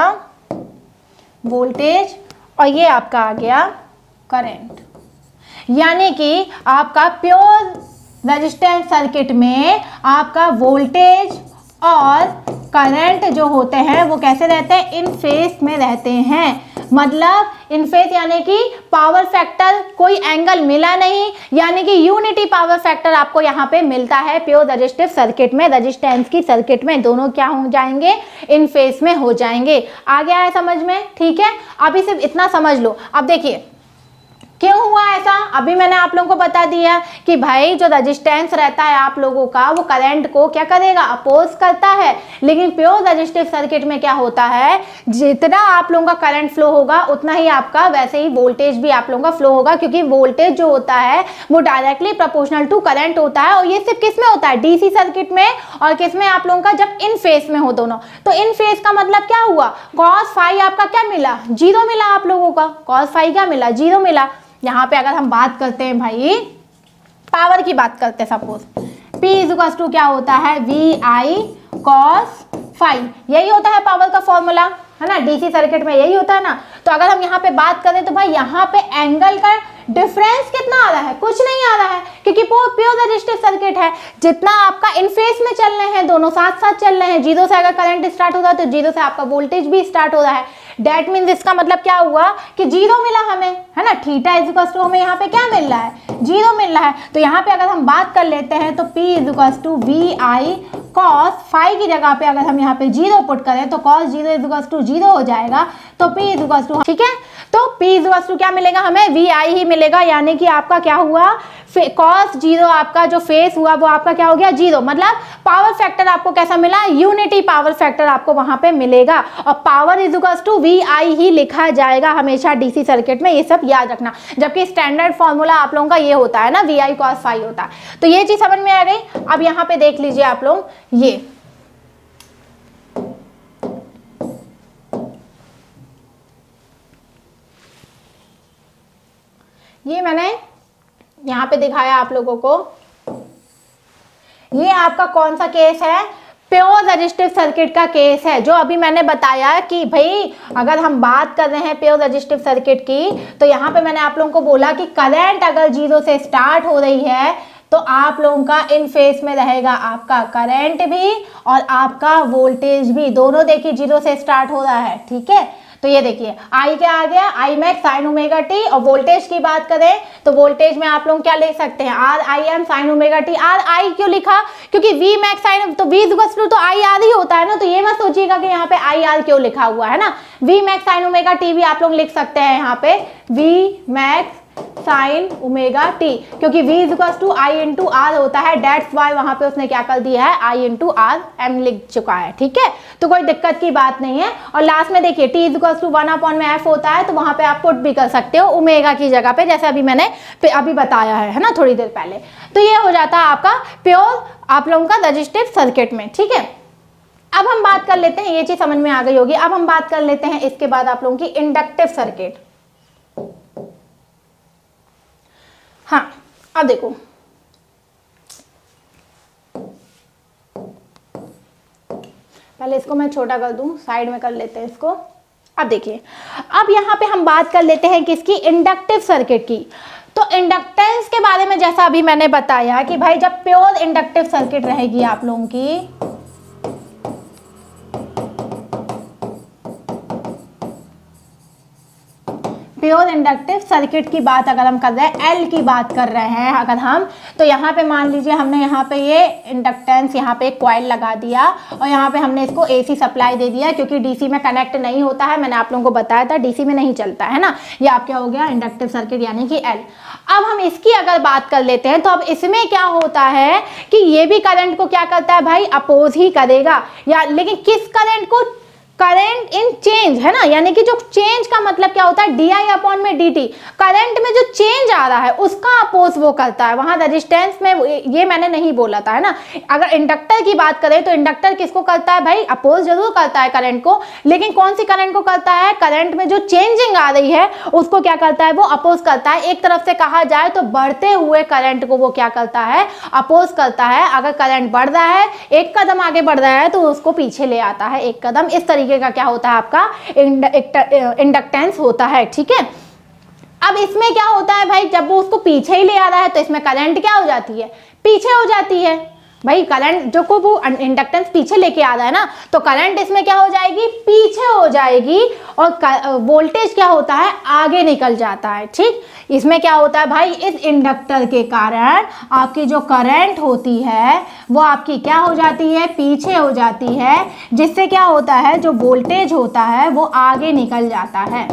वोल्टेज और ये आपका आ गया करंट, यानी कि आपका प्योर रेजिस्टेंस सर्किट में आपका वोल्टेज और करंट जो होते हैं वो कैसे रहते हैं, इन फेस में रहते हैं। मतलब इन फेस यानी कि पावर फैक्टर कोई एंगल मिला नहीं, यानी कि यूनिटी पावर फैक्टर आपको यहाँ पे मिलता है प्योर रेजिस्टिव सर्किट में। रेजिस्टेंस की सर्किट में दोनों क्या हो जाएंगे, इन फेस में हो जाएंगे। आ गया है समझ में, ठीक है। अभी सिर्फ इतना समझ लो। अब देखिए क्यों हुआ ऐसा, अभी मैंने आप लोगों को बता दिया कि भाई जो रेजिस्टेंस रहता है आप लोगों का वो करंट को क्या करेगा, अपोज करता है। लेकिन प्योर रेजिस्टिव सर्किट में क्या होता है, जितना आप लोगों का करंट फ्लो होगा उतना ही आपका वैसे ही वोल्टेज भी आप लोगों का फ्लो होगा, क्योंकि वोल्टेज जो होता है वो डायरेक्टली प्रोपोर्शनल टू करंट होता है। और ये सिर्फ किस में होता है, डीसी सर्किट में, और किस में आप लोगों का, जब इन फेस में हो दोनों। तो इन फेस का मतलब क्या हुआ, कॉस फाई आपका क्या मिला, जीरो मिला आप लोगों का, कॉस फाई क्या मिला, जीरो मिला। यहाँ पे अगर हम बात करते हैं भाई पावर की बात करते हैं, सपोज P इक्वल्स टू क्या होता है, वी आई कॉस फाई, यही होता है पावर का फॉर्मूला, है ना, डीसी सर्किट में यही होता है ना। तो अगर हम यहाँ पे बात करें तो भाई यहाँ पे एंगल का डिफरेंस कितना आ रहा है, कुछ नहीं आ रहा है, क्योंकि प्योर रेजिस्टिव सर्किट है। जितना आपका इन फेस में चल रहे हैं, दोनों साथ साथ चल रहे हैं, जीरो से अगर करंट स्टार्ट हो रहा है तो जीरो से आपका वोल्टेज भी स्टार्ट हो रहा है। डेट मीन्स इसका मतलब क्या हुआ कि जीरो मिला हमें, है ना। थीटा इज इक्वल टू हमें यहाँ पे क्या मिल रहा है, जीरो मिल रहा है। तो यहाँ पे अगर हम बात कर लेते हैं तो P is equal to V I cos five की जगह पे अगर हम यहाँ पे जीरो पुट करें तो cos zero is equal to zero हो जाएगा। तो P इज इक्वल टू, ठीक है, तो P इज इक्वल टू क्या मिलेगा हमें, वी आई ही मिलेगा, यानी कि आपका क्या हुआ, कॉस जीरो आपका जो फेस हुआ वो आपका क्या हो गया, जीरो। मतलब पावर फैक्टर आपको कैसा मिला, यूनिटी पावर फैक्टर आपको वहां पे मिलेगा। और power is equal to V I ही लिखा जाएगा हमेशा डीसी सर्किट में, ये सब याद रखना। जबकि स्टैंडर्ड फॉर्मूला आप लोगों का ये होता है ना, वी आई कॉस फाइव होता है। तो ये चीज समझ में आ गई। अब यहाँ पे देख लीजिए आप लोग, ये ये मैंने यहाँ पे दिखाया आप लोगों को, ये आपका कौन सा केस है, प्योर रेजिस्टिव सर्किट का केस है। जो अभी मैंने बताया कि भाई अगर हम बात कर रहे हैं प्योर रेजिस्टिव सर्किट की, तो यहाँ पे मैंने आप लोगों को बोला कि करंट अगर जीरो से स्टार्ट हो रही है तो आप लोगों का इन फेस में रहेगा आपका करंट भी और आपका वोल्टेज भी, दोनों देखिए जीरो से स्टार्ट हो रहा है, ठीक है। तो ये देखिए आई क्या आ गया, I max sine omega T. और वोल्टेज की बात करें तो वोल्टेज में आप लोग क्या ले सकते हैं, R I M sine omega T. R I क्यों लिखा, क्योंकि वी मैक्स साइन, तो V equal to I are ही होता है ना। तो ये मत सोचिएगा कि यहाँ पे आई आर क्यों लिखा हुआ है ना, V max sine omega T भी आप लोग लिख सकते हैं यहाँ पे, V max sine omega T, क्योंकि v is equal to I into R होता है। डेट्स वाई वहां पे उसने क्या कर दिया है, आई इंटू आर एम लिख चुका है, ठीक है। तो कोई दिक्कत की बात नहीं है। और लास्ट में देखिए t is equal to one upon में f होता है, तो वहां पे आप पुट भी कर सकते हो ओमेगा की जगह पे, जैसे अभी मैंने अभी बताया है है ना थोड़ी देर पहले। तो ये हो जाता है आपका प्योर आप लोगों का रजिस्टिव सर्किट में, ठीक है। अब हम बात कर लेते हैं, ये चीज समझ में आ गई होगी। अब हम बात कर लेते हैं इसके बाद आप लोगों की इंडक्टिव सर्किट। हाँ अब देखो, पहले इसको मैं छोटा कर दूं, साइड में कर लेते हैं इसको। अब देखिए, अब यहाँ पे हम बात कर लेते हैं किसकी, इंडक्टिव सर्किट की। तो इंडक्टेंस के बारे में जैसा अभी मैंने बताया कि भाई जब प्योर इंडक्टिव सर्किट रहेगी आप लोगों की, प्योर इंडक्टिव सर्किट की बात अगर हम कर रहे हैं, एल की बात कर रहे हैं अगर हम, तो यहाँ पे मान लीजिए हमने यहाँ पे ये इंडक्टेंस यहाँ पे एक कॉइल लगा दिया और यहाँ पे हमने इसको एसी सप्लाई दे दिया, क्योंकि डीसी में कनेक्ट नहीं होता है। मैंने आप लोगों को बताया था डीसी में नहीं चलता है ना। ये आप क्या हो गया, इंडक्टिव सर्किट यानी कि एल। अब हम इसकी अगर बात कर लेते हैं तो अब इसमें क्या होता है कि ये भी करंट को क्या करता है भाई, अपोज ही करेगा। या लेकिन किस करंट को, करंट इन चेंज है ना, यानी कि जो चेंज का मतलब क्या होता है, डी आई अपॉन में डी टी, करंट में जो चेंज आ रहा है उसका अपोज वो करता है। वहां रेजिस्टेंस में ये मैंने नहीं बोला था है ना। अगर इंडक्टर की बात करें तो इंडक्टर किसको करता है भाई, अपोज जरूर करता है करंट को, लेकिन कौन सी करंट को करता है, करंट में जो चेंजिंग आ रही है उसको क्या करता है, वो अपोज करता है। एक तरफ से कहा जाए तो बढ़ते हुए करंट को वो क्या करता है, अपोज करता है। अगर करंट बढ़ रहा है, एक कदम आगे बढ़ रहा है, तो उसको पीछे ले आता है एक कदम। इस तरीके का क्या होता है आपका इंडक्टेंस होता है, ठीक है। अब इसमें क्या होता है भाई, जब वो उसको पीछे ही ले आ रहा है तो इसमें करंट क्या हो जाती है, पीछे हो जाती है भाई। करंट जो को वो इंडक्टेंस पीछे लेके आ रहा है ना, तो करंट इसमें क्या हो जाएगी, पीछे हो जाएगी। और वोल्टेज क्या होता है, आगे निकल जाता है, ठीक। इसमें क्या होता है भाई, इस इंडक्टर के कारण आपकी जो करंट होती है वो आपकी क्या हो जाती है, पीछे हो जाती है, जिससे क्या होता है, जो वोल्टेज होता है वो आगे निकल जाता है।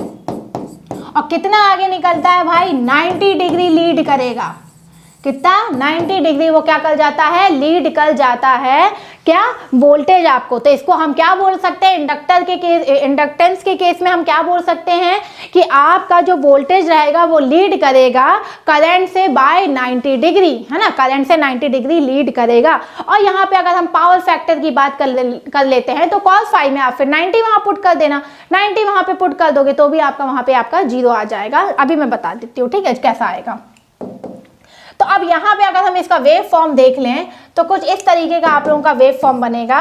और कितना आगे निकलता है भाई, नाइन्टी डिग्री लीड करेगा। कितना, नाइन्टी डिग्री वो क्या कर जाता है, लीड कर जाता है क्या, वोल्टेज आपको। तो इसको हम क्या बोल सकते हैं, इंडक्टर के केस, इंडक्टेंस के केस में हम क्या बोल सकते हैं कि आपका जो वोल्टेज रहेगा वो लीड करेगा करंट से बाय नाइन्टी डिग्री, है ना, करंट से नाइन्टी डिग्री लीड करेगा। और यहाँ पे अगर हम पावर फैक्टर की बात कर, ले, कर लेते हैं तो कॉस फाइव में आप फिर नाइन्टी वहां पुट कर देना, नाइन्टी वहां पे पुट कर दोगे तो भी आपका वहां पे आपका जीरो आ जाएगा। अभी मैं बता देती हूँ, ठीक है, कैसा आएगा। तो अब यहाँ पे अगर हम इसका वेव फॉर्म देख लें तो कुछ इस तरीके का आप लोगों का वेव फॉर्म बनेगा,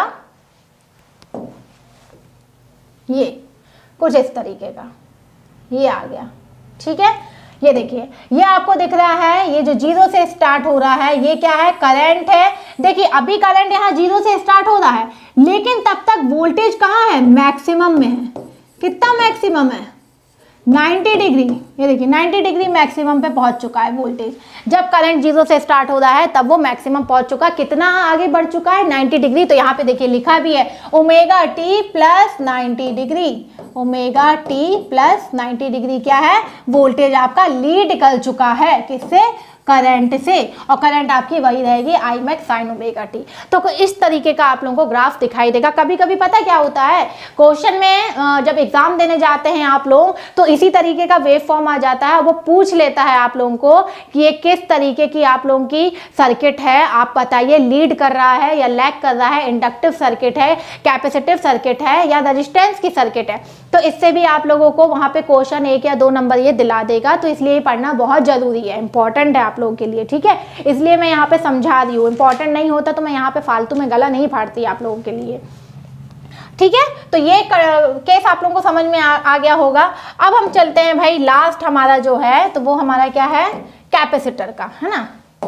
ये कुछ इस तरीके का, ये आ गया, ठीक है। ये देखिए, ये आपको दिख रहा है, ये जो जीरो से स्टार्ट हो रहा है ये क्या है, करंट है। देखिए अभी करंट यहाँ जीरो से स्टार्ट हो रहा है, लेकिन तब तक वोल्टेज कहाँ है, मैक्सिमम में है, कितना मैक्सिमम है, नब्बे डिग्री। ये देखिए नब्बे डिग्री मैक्सिमम पे पहुंच चुका है वोल्टेज। जब करंट जीरो से स्टार्ट हो रहा है तब वो मैक्सिमम पहुंच चुका है। कितना आगे बढ़ चुका है, नब्बे डिग्री। तो यहाँ पे देखिए लिखा भी है ओमेगा टी प्लस नब्बे डिग्री, ओमेगा टी प्लस नब्बे डिग्री क्या है, वोल्टेज आपका लीड कर चुका है, किससे, करंट से। और करंट आपकी वही रहेगी I max sine omega T. तो इस तरीके का आप लोगों को ग्राफ दिखाई देगा। कभी कभी पता क्या होता है, क्वेश्चन में जब एग्जाम देने जाते हैं आप लोग तो इसी तरीके का वेव फॉर्म आ जाता है। वो पूछ लेता है आप लोगों को कि ये किस तरीके की आप लोगों की सर्किट है, आप बताइए लीड कर रहा है या लैग कर रहा है, इंडक्टिव सर्किट है, कैपेसिटिव सर्किट है या रेजिस्टेंस की सर्किट है। तो इससे भी आप लोगों को वहां पे क्वेश्चन एक या दो नंबर ये दिला देगा। तो इसलिए पढ़ना बहुत जरूरी है, इंपॉर्टेंट है आप लोगों के लिए, ठीक है। इसलिए मैं यहाँ पे समझा रही हूँ, इंपॉर्टेंट नहीं होता तो मैं यहाँ पे फालतू में गला नहीं फाड़ती आप लोगों के लिए, ठीक है। तो ये केस आप लोगों को समझ में आ, आ गया होगा। अब हम चलते हैं भाई, लास्ट हमारा जो है तो वो हमारा क्या है, कैपेसिटर का, है ना।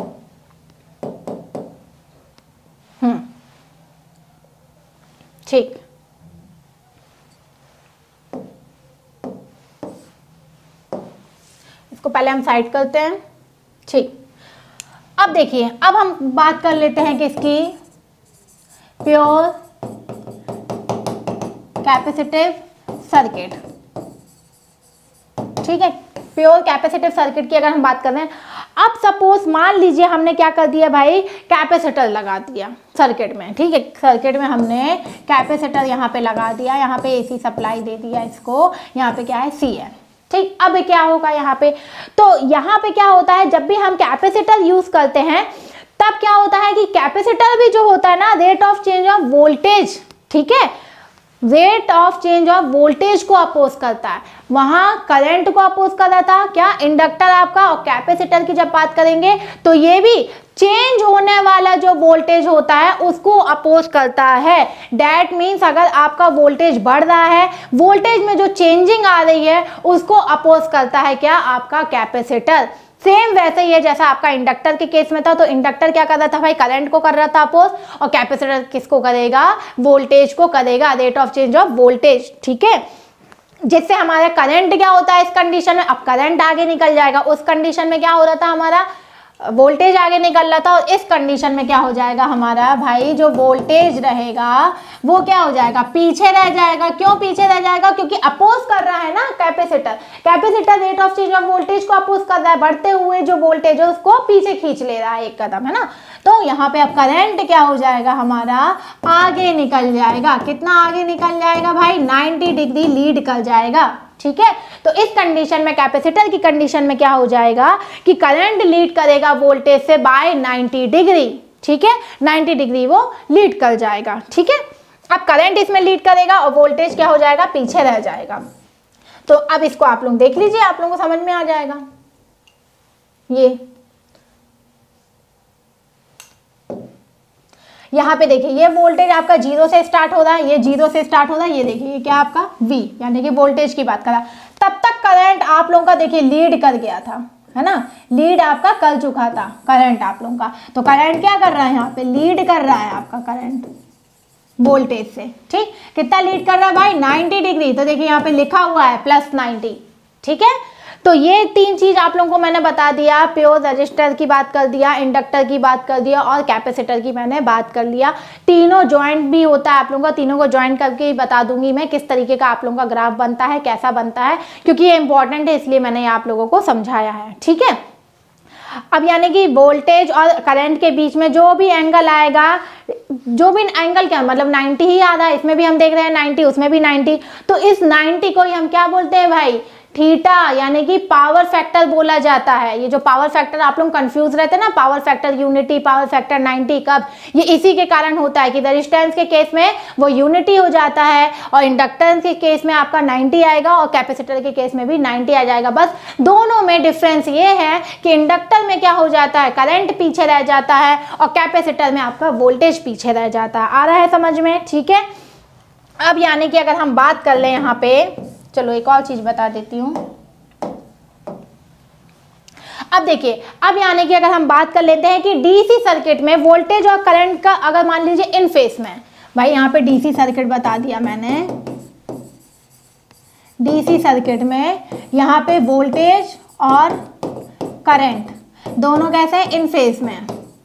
हम्म ठीक, इसको पहले हम साइड करते हैं, ठीक। अब देखिए, अब हम बात कर लेते हैं किसकी, प्योर कैपेसिटिव सर्किट, ठीक है। प्योर कैपेसिटिव सर्किट की अगर हम बात कर रहे हैं, अब सपोज मान लीजिए हमने क्या कर दिया भाई, कैपेसिटर लगा दिया सर्किट में, ठीक है। सर्किट में हमने कैपेसिटर यहाँ पे लगा दिया, यहाँ पे एसी सप्लाई दे दिया इसको, यहाँ पे क्या है सी है, ठीक। अब क्या होगा यहाँ पे, तो यहाँ पे क्या होता है, जब भी हम कैपेसिटर यूज करते हैं तब क्या होता है कि कैपेसिटर भी जो होता है ना, rate of change of voltage, ठीक है, rate of change of voltage को अपोज करता है। वहां करंट को अपोज कर रहा था क्या, इंडक्टर आपका। और कैपेसिटर की जब बात करेंगे तो ये भी चेंज होने वाला जो वोल्टेज होता है उसको अपोज करता है। दैट मीन्स अगर आपका वोल्टेज बढ़ रहा है, वोल्टेज में जो चेंजिंग आ रही है उसको अपोज करता है क्या, आपका कैपेसिटर। सेम वैसे ही है जैसा आपका इंडक्टर के केस में था। तो इंडक्टर क्या कर रहा था भाई, करंट को कर रहा था अपोज, और कैपेसिटर किसको करेगा, वोल्टेज को करेगा, rate of change of voltage, ठीक है। जिससे हमारा करंट क्या होता है इस कंडीशन में, अब करंट आगे निकल जाएगा। उस कंडीशन में क्या हो रहा था, हमारा वोल्टेज आगे निकल रहा था, और इस कंडीशन में क्या हो जाएगा हमारा भाई, जो वोल्टेज रहेगा वो क्या हो जाएगा, पीछे रह जाएगा। क्यों पीछे रह जाएगा, क्योंकि अपोज कर रहा है ना capacitor. Capacitor rate of change of voltage को अपोज कर रहा है, बढ़ते हुए जो वोल्टेज है उसको पीछे खींच ले रहा है एक कदम, है ना। तो यहाँ पे अब करंट क्या हो जाएगा हमारा, आगे निकल जाएगा। कितना आगे निकल जाएगा भाई, नब्बे डिग्री लीड कर जाएगा, ठीक है। तो इस कंडीशन में, कैपेसिटर की कंडीशन में क्या हो जाएगा कि करंट लीड करेगा वोल्टेज से बाय नब्बे डिग्री, ठीक है। नब्बे डिग्री वो लीड कर जाएगा, ठीक है। अब करंट इसमें लीड करेगा और वोल्टेज क्या हो जाएगा, पीछे रह जाएगा। तो अब इसको आप लोग देख लीजिए, आप लोगों को समझ में आ जाएगा। ये यहाँ पे देखिए, ये वोल्टेज आपका जीरो से स्टार्ट हो रहा है, ये जीरो से स्टार्ट हो रहा है। ये देखिए ये क्या आपका V, यानी कि वोल्टेज की बात करा। तब तक करंट आप लोगों का देखिए लीड कर गया था, है ना, लीड आपका कर चुका था करंट आप लोगों का। तो करंट क्या कर रहा है, यहाँ पे लीड कर रहा है आपका करंट वोल्टेज से, ठीक। कितना लीड कर रहा है भाई, नब्बे डिग्री। तो देखिए यहाँ पे लिखा हुआ है प्लस नब्बे, ठीक है। तो ये तीन चीज आप लोगों को मैंने बता दिया, प्योर रजिस्टर की बात कर दिया, इंडक्टर की बात कर दिया और कैपेसिटर की मैंने बात कर लिया। तीनों ज्वाइंट भी होता है आप लोगों का, तीनों को ज्वाइंट करके ही बता दूंगी मैं किस तरीके का आप लोगों का ग्राफ बनता है, कैसा बनता है, क्योंकि ये इंपॉर्टेंट है इसलिए मैंने आप लोगों को समझाया है, ठीक है। अब यानी कि वोल्टेज और करंट के बीच में जो भी एंगल आएगा, जो भी एंगल क्या मतलब नब्बे ही आ रहा है, इसमें भी हम देख रहे हैं नब्बे, उसमें भी नब्बे। तो इस नब्बे को ही हम क्या बोलते हैं भाई, थीटा, यानी कि पावर फैक्टर बोला जाता है। ये जो पावर फैक्टर आप लोग कंफ्यूज रहते हैं ना, power factor unity, power factor नब्बे कब, ये इसी के कारण होता है कि रेजिस्टेंस के केस में वो यूनिटी हो जाता है और इंडक्टेंस के केस में आपका नब्बे आएगा और कैपेसिटर के केस में भी नब्बे आ जाएगा। बस दोनों में डिफरेंस ये है कि इंडक्टर में क्या हो जाता है, करंट पीछे रह जाता है और कैपेसिटर में आपका वोल्टेज पीछे रह जाता है। आ रहा है समझ में, ठीक है। अब यानी कि अगर हम बात कर लें यहाँ पे, चलो एक और चीज बता देती हूँ। अब देखिए, अब यानी कि अगर हम बात कर लेते हैं कि डीसी सर्किट में वोल्टेज और करंट का अगर मान लीजिए इन फेस में, भाई यहाँ पे डीसी सर्किट बता दिया मैंने, डीसी सर्किट में यहाँ पे वोल्टेज और करंट दोनों कैसे हैं, इन फेज में।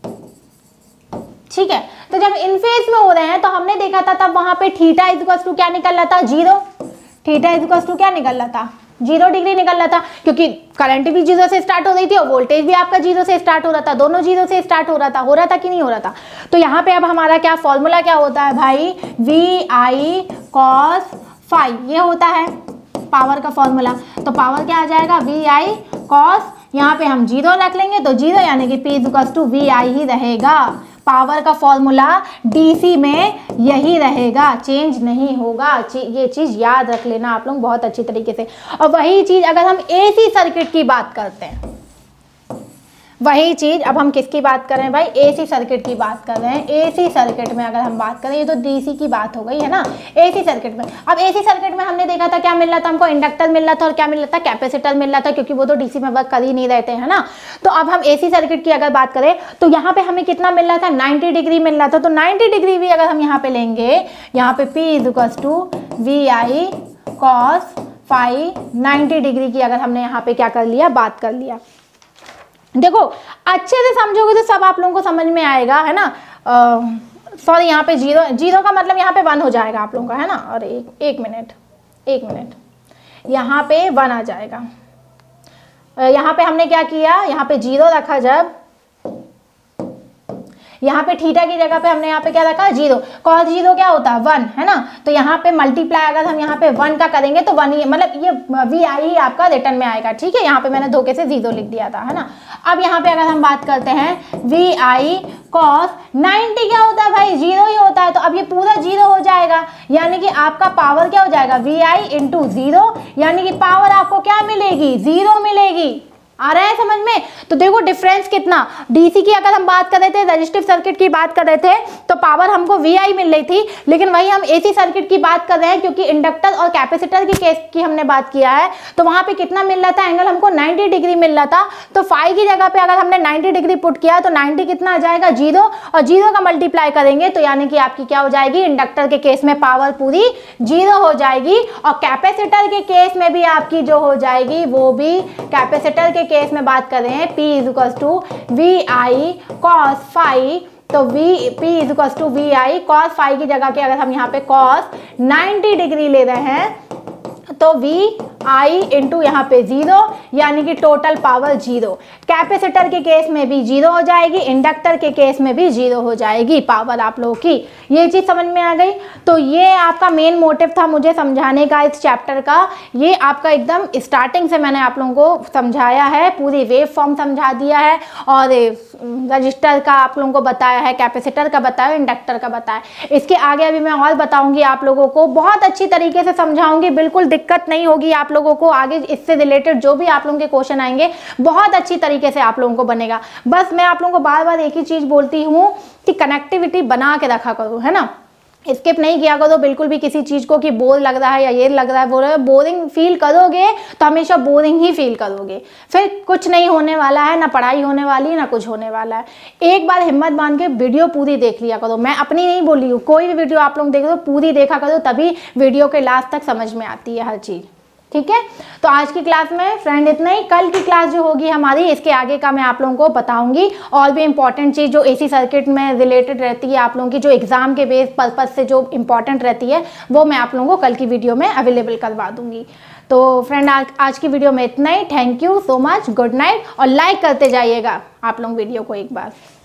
ठीक है, तो जब इन फेज में हो रहे हैं तो हमने देखा था तब वहां पे थीटा इज इक्वल टू क्या निकल रहा था, zero. Theta is equal to क्या निकल रहा था, जीरो डिग्री निकल रहा था, क्योंकि करंट भी जीरो से स्टार्ट हो रही थी और वोल्टेज भी आपका जीरो से स्टार्ट हो रहा था, दोनों जीरो से स्टार्ट हो रहा था। हो रहा था कि नहीं हो रहा था। तो यहाँ पे अब हमारा क्या फॉर्मूला क्या होता है भाई, वी आई कॉस फाइव, ये होता है पावर का फॉर्मूला। तो पावर क्या आ जाएगा, वी आई कॉस, यहाँ पे हम जीरो रख लेंगे तो जीरो यानी कि P is equal to V I ही रहेगा। पावर का फॉर्मूला डीसी में यही रहेगा, चेंज नहीं होगा। ये चीज याद रख लेना आप लोग बहुत अच्छी तरीके से। और वही चीज अगर हम एसी सर्किट की बात करते हैं, वही चीज अब हम किसकी बात कर रहे हैं भाई, एसी सर्किट की बात कर रहे हैं। एसी सर्किट में अगर हम बात करें, ये तो डीसी की बात हो गई है ना, एसी सर्किट में। अब एसी सर्किट में हमने देखा था क्या मिल रहा था हमको, इंडक्टर मिल रहा था और क्या मिल रहा था, कैपेसिटर मिल रहा था, क्योंकि वो तो डीसी में वर्क कर ही नहीं रहते हैं ना। तो अब हम एसी सर्किट की अगर बात करें तो यहाँ पे हमें कितना मिल रहा था, नाइन्टी डिग्री मिल रहा था। तो नाइन्टी डिग्री भी अगर हम यहाँ पे लेंगे, यहाँ पे P is equal to V I cos five, ninety degree की अगर हमने यहाँ पे क्या कर लिया, बात कर लिया। देखो अच्छे से समझोगे तो सब आप लोगों को समझ में आएगा, है ना। सॉरी यहाँ पे जीरो, जीरो का मतलब यहाँ पे वन हो जाएगा आप लोगों का, है ना। और एक एक मिनट एक मिनट यहाँ पे वन आ जाएगा। यहाँ पे हमने क्या किया, यहाँ पे जीरो रखा, जब यहाँ पे थीटा की जगह पे हमने यहाँ पे क्या रखा, जीरो। कॉस जीरो क्या होता है, वन, है ना। तो यहाँ पे मल्टीप्लाई अगर हम यहाँ पे वन का करेंगे तो वन ही, मतलब ये वी आई ही आपका रिटर्न में आएगा। ठीक है, यहाँ पे मैंने धोखे से जीरो लिख दिया था, है ना। अब यहाँ पे अगर हम बात करते हैं वी आई कॉस नाइन्टी क्या होता है भाई, जीरो ही होता है। तो अब ये पूरा जीरो हो जाएगा, यानी कि आपका पावर क्या हो जाएगा, वी आई इंटू जीरो, यानी कि पावर आपको क्या मिलेगी, जीरो मिलेगी। आ रहा है समझ में। तो देखो डिफरेंस कितना, डीसी की अगर हम बात कर रहे थे, रजिस्टिव सर्किट की बात कर रहे थे तो पावर हमको वीआई मिल रही थी, लेकिन वही हम एसी सर्किट की बात कर रहे हैं क्योंकि इंडक्टर और कैपेसिटर की केस की हमने बात किया है। तो वहां पे कितना मिल रहा था, एंगल हमको नाइन्टी डिग्री मिल रहा था। तो फाइव की जगह पे अगर हमने नाइन्टी डिग्री पुट किया तो नाइन्टी कितना आ जाएगा, जीरो, और जीरो का मल्टीप्लाई करेंगे तो यानी कि आपकी क्या हो जाएगी, इंडक्टर के केस में पावर पूरी जीरो हो जाएगी, और कैपेसिटर के केस में भी आपकी जो हो जाएगी वो भी, कैपेसिटर के केस में बात कर रहे हैं P is equal to V I cos five, तो V P is equal to V I cos five की जगह के अगर हम यहाँ पे कॉस नाइन्टी डिग्री ले रहे हैं तो वी आई इंटू यहाँ पे जीरो, यानी कि टोटल पावर जीरो। कैपेसिटर के केस में भी जीरो हो जाएगी, इंडक्टर के केस में भी जीरो हो जाएगी पावर आप लोगों की। ये चीज़ समझ में आ गई। तो ये आपका मेन मोटिव था मुझे समझाने का इस चैप्टर का। ये आपका एकदम स्टार्टिंग से मैंने आप लोगों को समझाया है, पूरी वेव फॉर्म समझा दिया है, और रजिस्टर का आप लोगों को बताया है, कैपेसिटर का बताया, इंडक्टर का बताया। इसके आगे अभी मैं और बताऊँगी आप लोगों को, बहुत अच्छी तरीके से समझाऊँगी, बिल्कुल दिक्कत नहीं होगी आप लोगों को। आगे इससे रिलेटेड जो भी आप लोगों के क्वेश्चन आएंगे बहुत अच्छी तरीके से आप लोगों को बनेगा। बस मैं आप लोगों को बार बार एक ही चीज बोलती हूँ कि कनेक्टिविटी बना के रखा करो, है ना। स्किप नहीं किया करो बिल्कुल भी किसी चीज को कि बोर लग रहा है या ये लग रहा है वो रहा है। बोरिंग फील करोगे तो हमेशा बोरिंग ही फील करोगे, फिर कुछ नहीं होने वाला है, ना पढ़ाई होने वाली है ना कुछ होने वाला है। एक बार हिम्मत बांध के वीडियो पूरी देख लिया करो। मैं अपनी नहीं बोल रही हूँ, कोई भी वीडियो आप लोग देख रहे हो पूरी देखा करो, तभी वीडियो के लास्ट तक समझ में आती है हर चीज़। ठीक है, तो आज की क्लास में फ्रेंड इतना ही। कल की क्लास जो होगी हमारी, इसके आगे का मैं आप लोगों को बताऊंगी और भी इंपॉर्टेंट चीज़ जो एसी सर्किट में रिलेटेड रहती है, आप लोगों की जो एग्जाम के बेस पर्पज से जो इंपॉर्टेंट रहती है वो मैं आप लोगों को कल की वीडियो में अवेलेबल करवा दूंगी। तो फ्रेंड आज आज की वीडियो में इतना ही। Thank you so much, good night, और लाइक करते जाइएगा आप लोग वीडियो को एक बार।